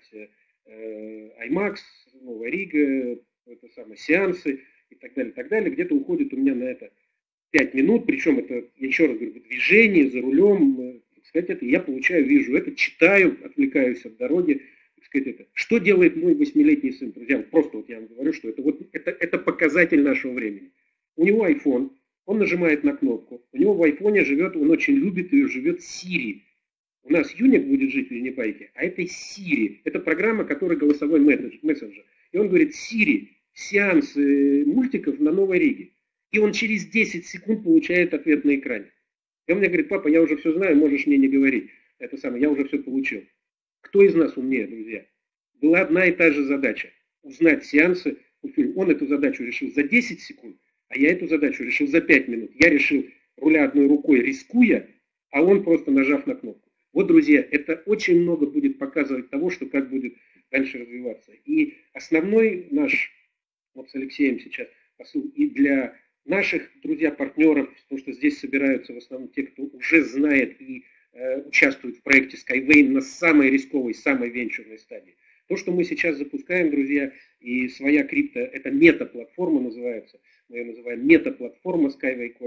э, IMAX, Новая Рига, это самое, сеансы и так далее, так далее. Где-то уходит у меня на это пять минут, причем это, я еще раз говорю, в движении, за рулем, так сказать, это я получаю, вижу это, читаю, отвлекаюсь от дороги. Это. Что делает мой восьмилетний сын? Друзья, просто вот я вам говорю, что это, вот, это, это показатель нашего времени. У него iPhone, он нажимает на кнопку, у него в айфоне живет, он очень любит и живет Siri. У нас Юник будет жить в Юнипайке, а это Siri. Это программа, которая голосовой мессенджер. И он говорит, Siri, сеанс мультиков на Новой Риге. И он через десять секунд получает ответ на экране. И он мне говорит, папа, я уже все знаю, можешь мне не говорить. Это самое, я уже все получил. Кто из нас умнее, друзья? Была одна и та же задача. Узнать сеансы. Он эту задачу решил за десять секунд, а я эту задачу решил за пять минут. Я решил, руля одной рукой рискуя, а он просто нажав на кнопку. Вот, друзья, это очень много будет показывать того, что как будет дальше развиваться. И основной наш, вот с Алексеем сейчас, посыл и для наших, друзья, партнеров, потому что здесь собираются в основном те, кто уже знает и участвуют в проекте Skyway на самой рисковой, самой венчурной стадии. То, что мы сейчас запускаем, друзья, и своя крипто, это мета-платформа называется, мы ее называем мета-платформа Skyway Coin,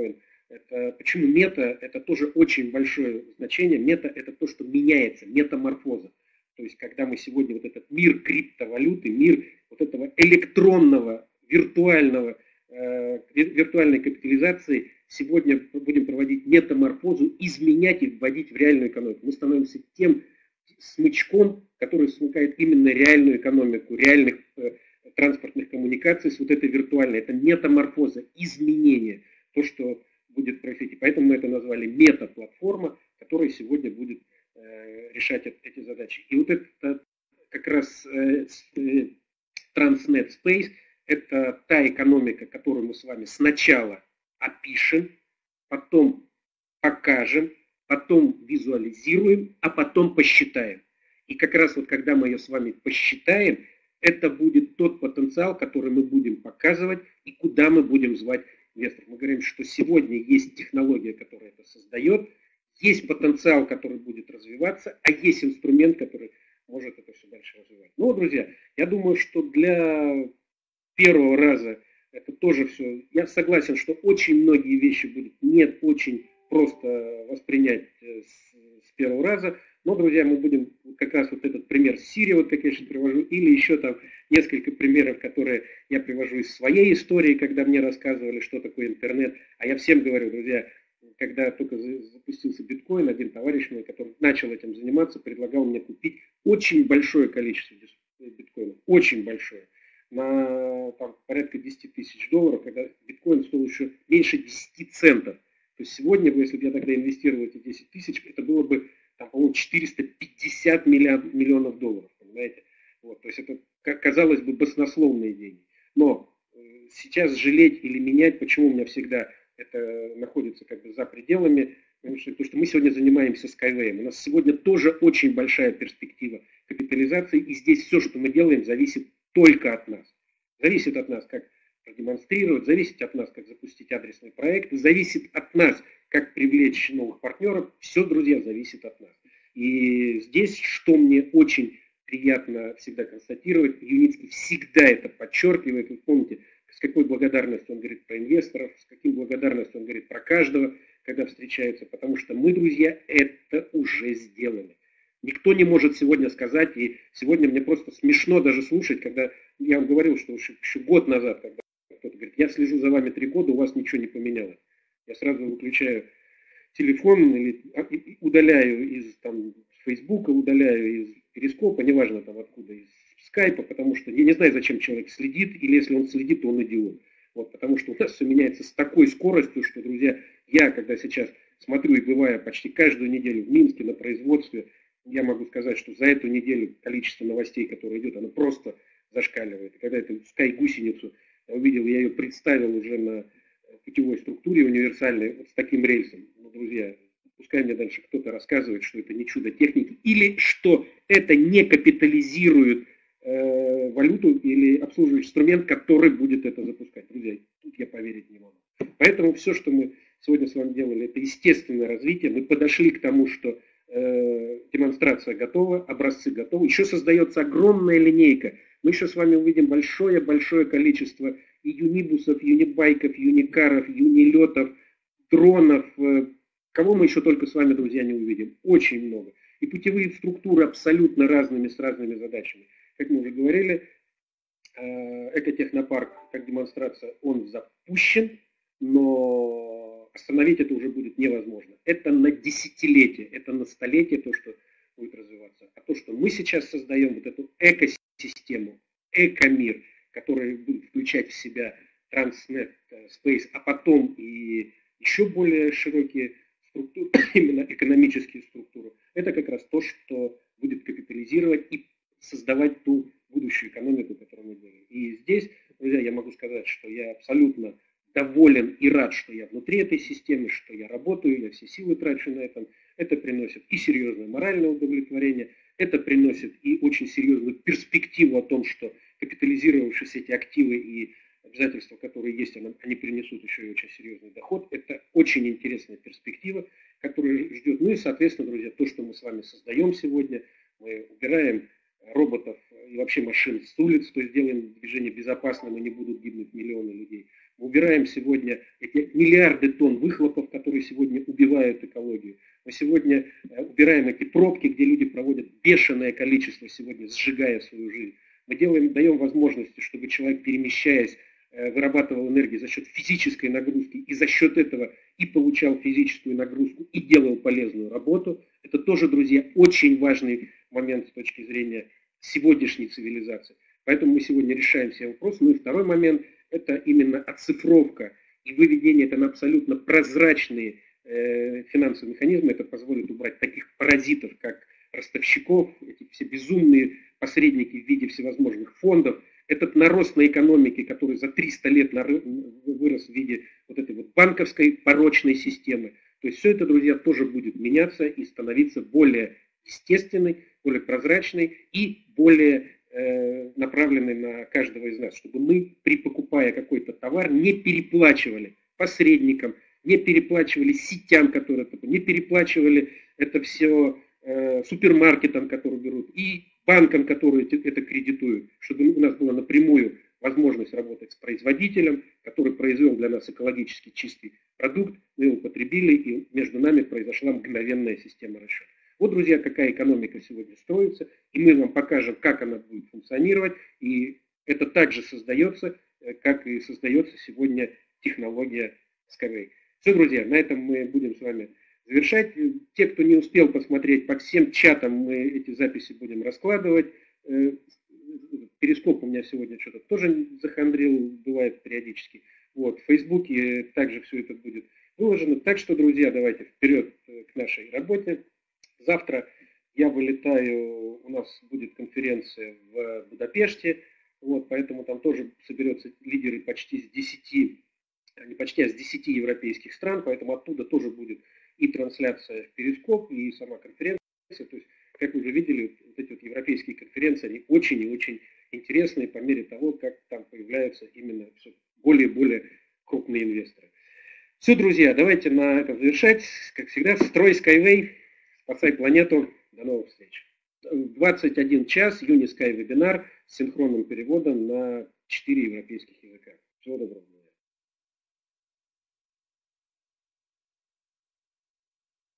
Это, почему мета? Это тоже очень большое значение. Мета – это то, что меняется, метаморфоза. То есть, когда мы сегодня вот этот мир криптовалюты, мир вот этого электронного, виртуального, э, виртуальной капитализации, сегодня будем проводить метаморфозу, изменять и вводить в реальную экономику. Мы становимся тем смычком, который смыкает именно реальную экономику, реальных э, транспортных коммуникаций с вот этой виртуальной. Это метаморфоза, изменение, то, что будет происходить. Поэтому мы это назвали мета-платформа, которая сегодня будет э, решать эти задачи. И вот это как раз э, э, Transnet Space – это та экономика, которую мы с вами сначала опишем, потом покажем, потом визуализируем, а потом посчитаем. И как раз вот когда мы ее с вами посчитаем, это будет тот потенциал, который мы будем показывать и куда мы будем звать инвесторов. Мы говорим, что сегодня есть технология, которая это создает, есть потенциал, который будет развиваться, а есть инструмент, который может это все дальше развивать. Ну, друзья, я думаю, что для первого раза это тоже все. Я согласен, что очень многие вещи будет не очень просто воспринять с, с первого раза. Но, друзья, мы будем как раз вот этот пример с Siri, вот как я сейчас привожу, или еще там несколько примеров, которые я привожу из своей истории, когда мне рассказывали, что такое интернет. А я всем говорю, друзья, когда только запустился биткоин, один товарищ мой, который начал этим заниматься, предлагал мне купить очень большое количество биткоинов, очень большое, на там, порядка десять тысяч долларов, когда биткоин стоил еще меньше десяти центов. То есть сегодня, если бы я тогда инвестировал эти десять тысяч, это было бы, там, по-моему, четыреста пятьдесят миллионов долларов, понимаете? Вот, то есть это, казалось бы, баснословные деньги. Но сейчас жалеть или менять, почему у меня всегда это находится как бы за пределами, потому что, потому что мы сегодня занимаемся Skyway. У нас сегодня тоже очень большая перспектива капитализации, и здесь все, что мы делаем, зависит только от нас. Зависит от нас, как продемонстрировать, зависит от нас, как запустить адресный проект, зависит от нас, как привлечь новых партнеров. Все, друзья, зависит от нас. И здесь, что мне очень приятно всегда констатировать, Юницкий всегда это подчеркивает. Вы помните, с какой благодарностью он говорит про инвесторов, с каким благодарностью он говорит про каждого, когда встречаются, потому что мы, друзья, это уже сделали. Никто не может сегодня сказать, и сегодня мне просто смешно даже слушать, когда я вам говорил, что еще, еще год назад, когда кто-то говорит, я слежу за вами три года, у вас ничего не поменялось. Я сразу выключаю телефон или удаляю из там, Фейсбука, удаляю из Перископа, неважно там откуда, из Скайпа, потому что я не знаю, зачем человек следит, или если он следит, то он идиот. Вот, потому что у нас все меняется с такой скоростью, что, друзья, я, когда сейчас смотрю и бываю почти каждую неделю в Минске на производстве, я могу сказать, что за эту неделю количество новостей, которое идет, оно просто зашкаливает. И когда эту Sky-гусеницу я увидел, я ее представил уже на путевой структуре универсальной, вот с таким рельсом. Ну, друзья, пускай мне дальше кто-то рассказывает, что это не чудо техники, или что это не капитализирует э, валюту или обслуживающий инструмент, который будет это запускать. Друзья, тут я поверить не могу. Поэтому все, что мы сегодня с вами делали, это естественное развитие. Мы подошли к тому, что э, демонстрация готова, образцы готовы. Еще создается огромная линейка. Мы еще с вами увидим большое-большое количество и юнибусов, юнибайков, юникаров, юнилетов, дронов. Кого мы еще только с вами, друзья, не увидим? Очень много. И путевые структуры абсолютно разными, с разными задачами. Как мы уже говорили, экотехнопарк, как демонстрация, он запущен, но остановить это уже будет невозможно. Это на десятилетие, это на столетие то, что будет развиваться. А то, что мы сейчас создаем, вот эту экосистему, экомир, который будет включать в себя Transnet Space, а потом и еще более широкие структуры, именно экономические структуры, это как раз то, что будет капитализировать и создавать ту будущую экономику, которую мы делаем. И здесь, друзья, я могу сказать, что я абсолютно доволен и рад, что я внутри этой системы, что я работаю, я все силы трачу на этом. Это приносит и серьезное моральное удовлетворение, это приносит и очень серьезную перспективу о том, что капитализировавшись эти активы и обязательства, которые есть, они принесут еще и очень серьезный доход. Это очень интересная перспектива, которая ждет. Ну и, соответственно, друзья, то, что мы с вами создаем сегодня, мы убираем роботов вообще машин с улиц, то есть делаем движение безопасным, и не будут гибнуть миллионы людей. Мы убираем сегодня эти миллиарды тонн выхлопов, которые сегодня убивают экологию. Мы сегодня убираем эти пробки, где люди проводят бешеное количество сегодня, сжигая свою жизнь. Мы делаем, даем возможности, чтобы человек, перемещаясь, вырабатывал энергию за счет физической нагрузки и за счет этого и получал физическую нагрузку и делал полезную работу. Это тоже, друзья, очень важный момент с точки зрения сегодняшней цивилизации. Поэтому мы сегодня решаем все вопросы. Ну и второй момент – это именно оцифровка и выведение это на абсолютно прозрачные э, финансовые механизмы. Это позволит убрать таких паразитов, как ростовщиков, эти все безумные посредники в виде всевозможных фондов. Этот нарост на экономике, который за триста лет вырос в виде вот этой вот банковской порочной системы. То есть все это, друзья, тоже будет меняться и становиться более естественной, более прозрачной и более э, направленной на каждого из нас, чтобы мы, при покупая какой-то товар, не переплачивали посредникам, не переплачивали сетям, которые это, не переплачивали это все э, супермаркетам, которые берут, и банкам, которые это кредитуют, чтобы у нас была напрямую возможность работать с производителем, который произвел для нас экологически чистый продукт, мы его потребили, и между нами произошла мгновенная система расчета. Вот, друзья, какая экономика сегодня строится, и мы вам покажем, как она будет функционировать, и это также создается, как и создается сегодня технология Skyway. Все, друзья, на этом мы будем с вами завершать. Те, кто не успел посмотреть, по всем чатам мы эти записи будем раскладывать. Перископ у меня сегодня что-то тоже захандрил, бывает периодически. Вот, в Фейсбуке также все это будет выложено. Так что, друзья, давайте вперед к нашей работе. Завтра я вылетаю, у нас будет конференция в Будапеште, вот, поэтому там тоже соберется лидеры почти с десяти, не почти, а с десяти европейских стран, поэтому оттуда тоже будет и трансляция в Перископ, и сама конференция. То есть, как вы уже видели, вот эти вот европейские конференции, они очень и очень интересные по мере того, как там появляются именно все более и более крупные инвесторы. Все, друзья, давайте на этом завершать. Как всегда, строй Skyway, спасай планету. До новых встреч. двадцать один час, Unisky вебинар с синхронным переводом на четыре европейских языка. Всего доброго.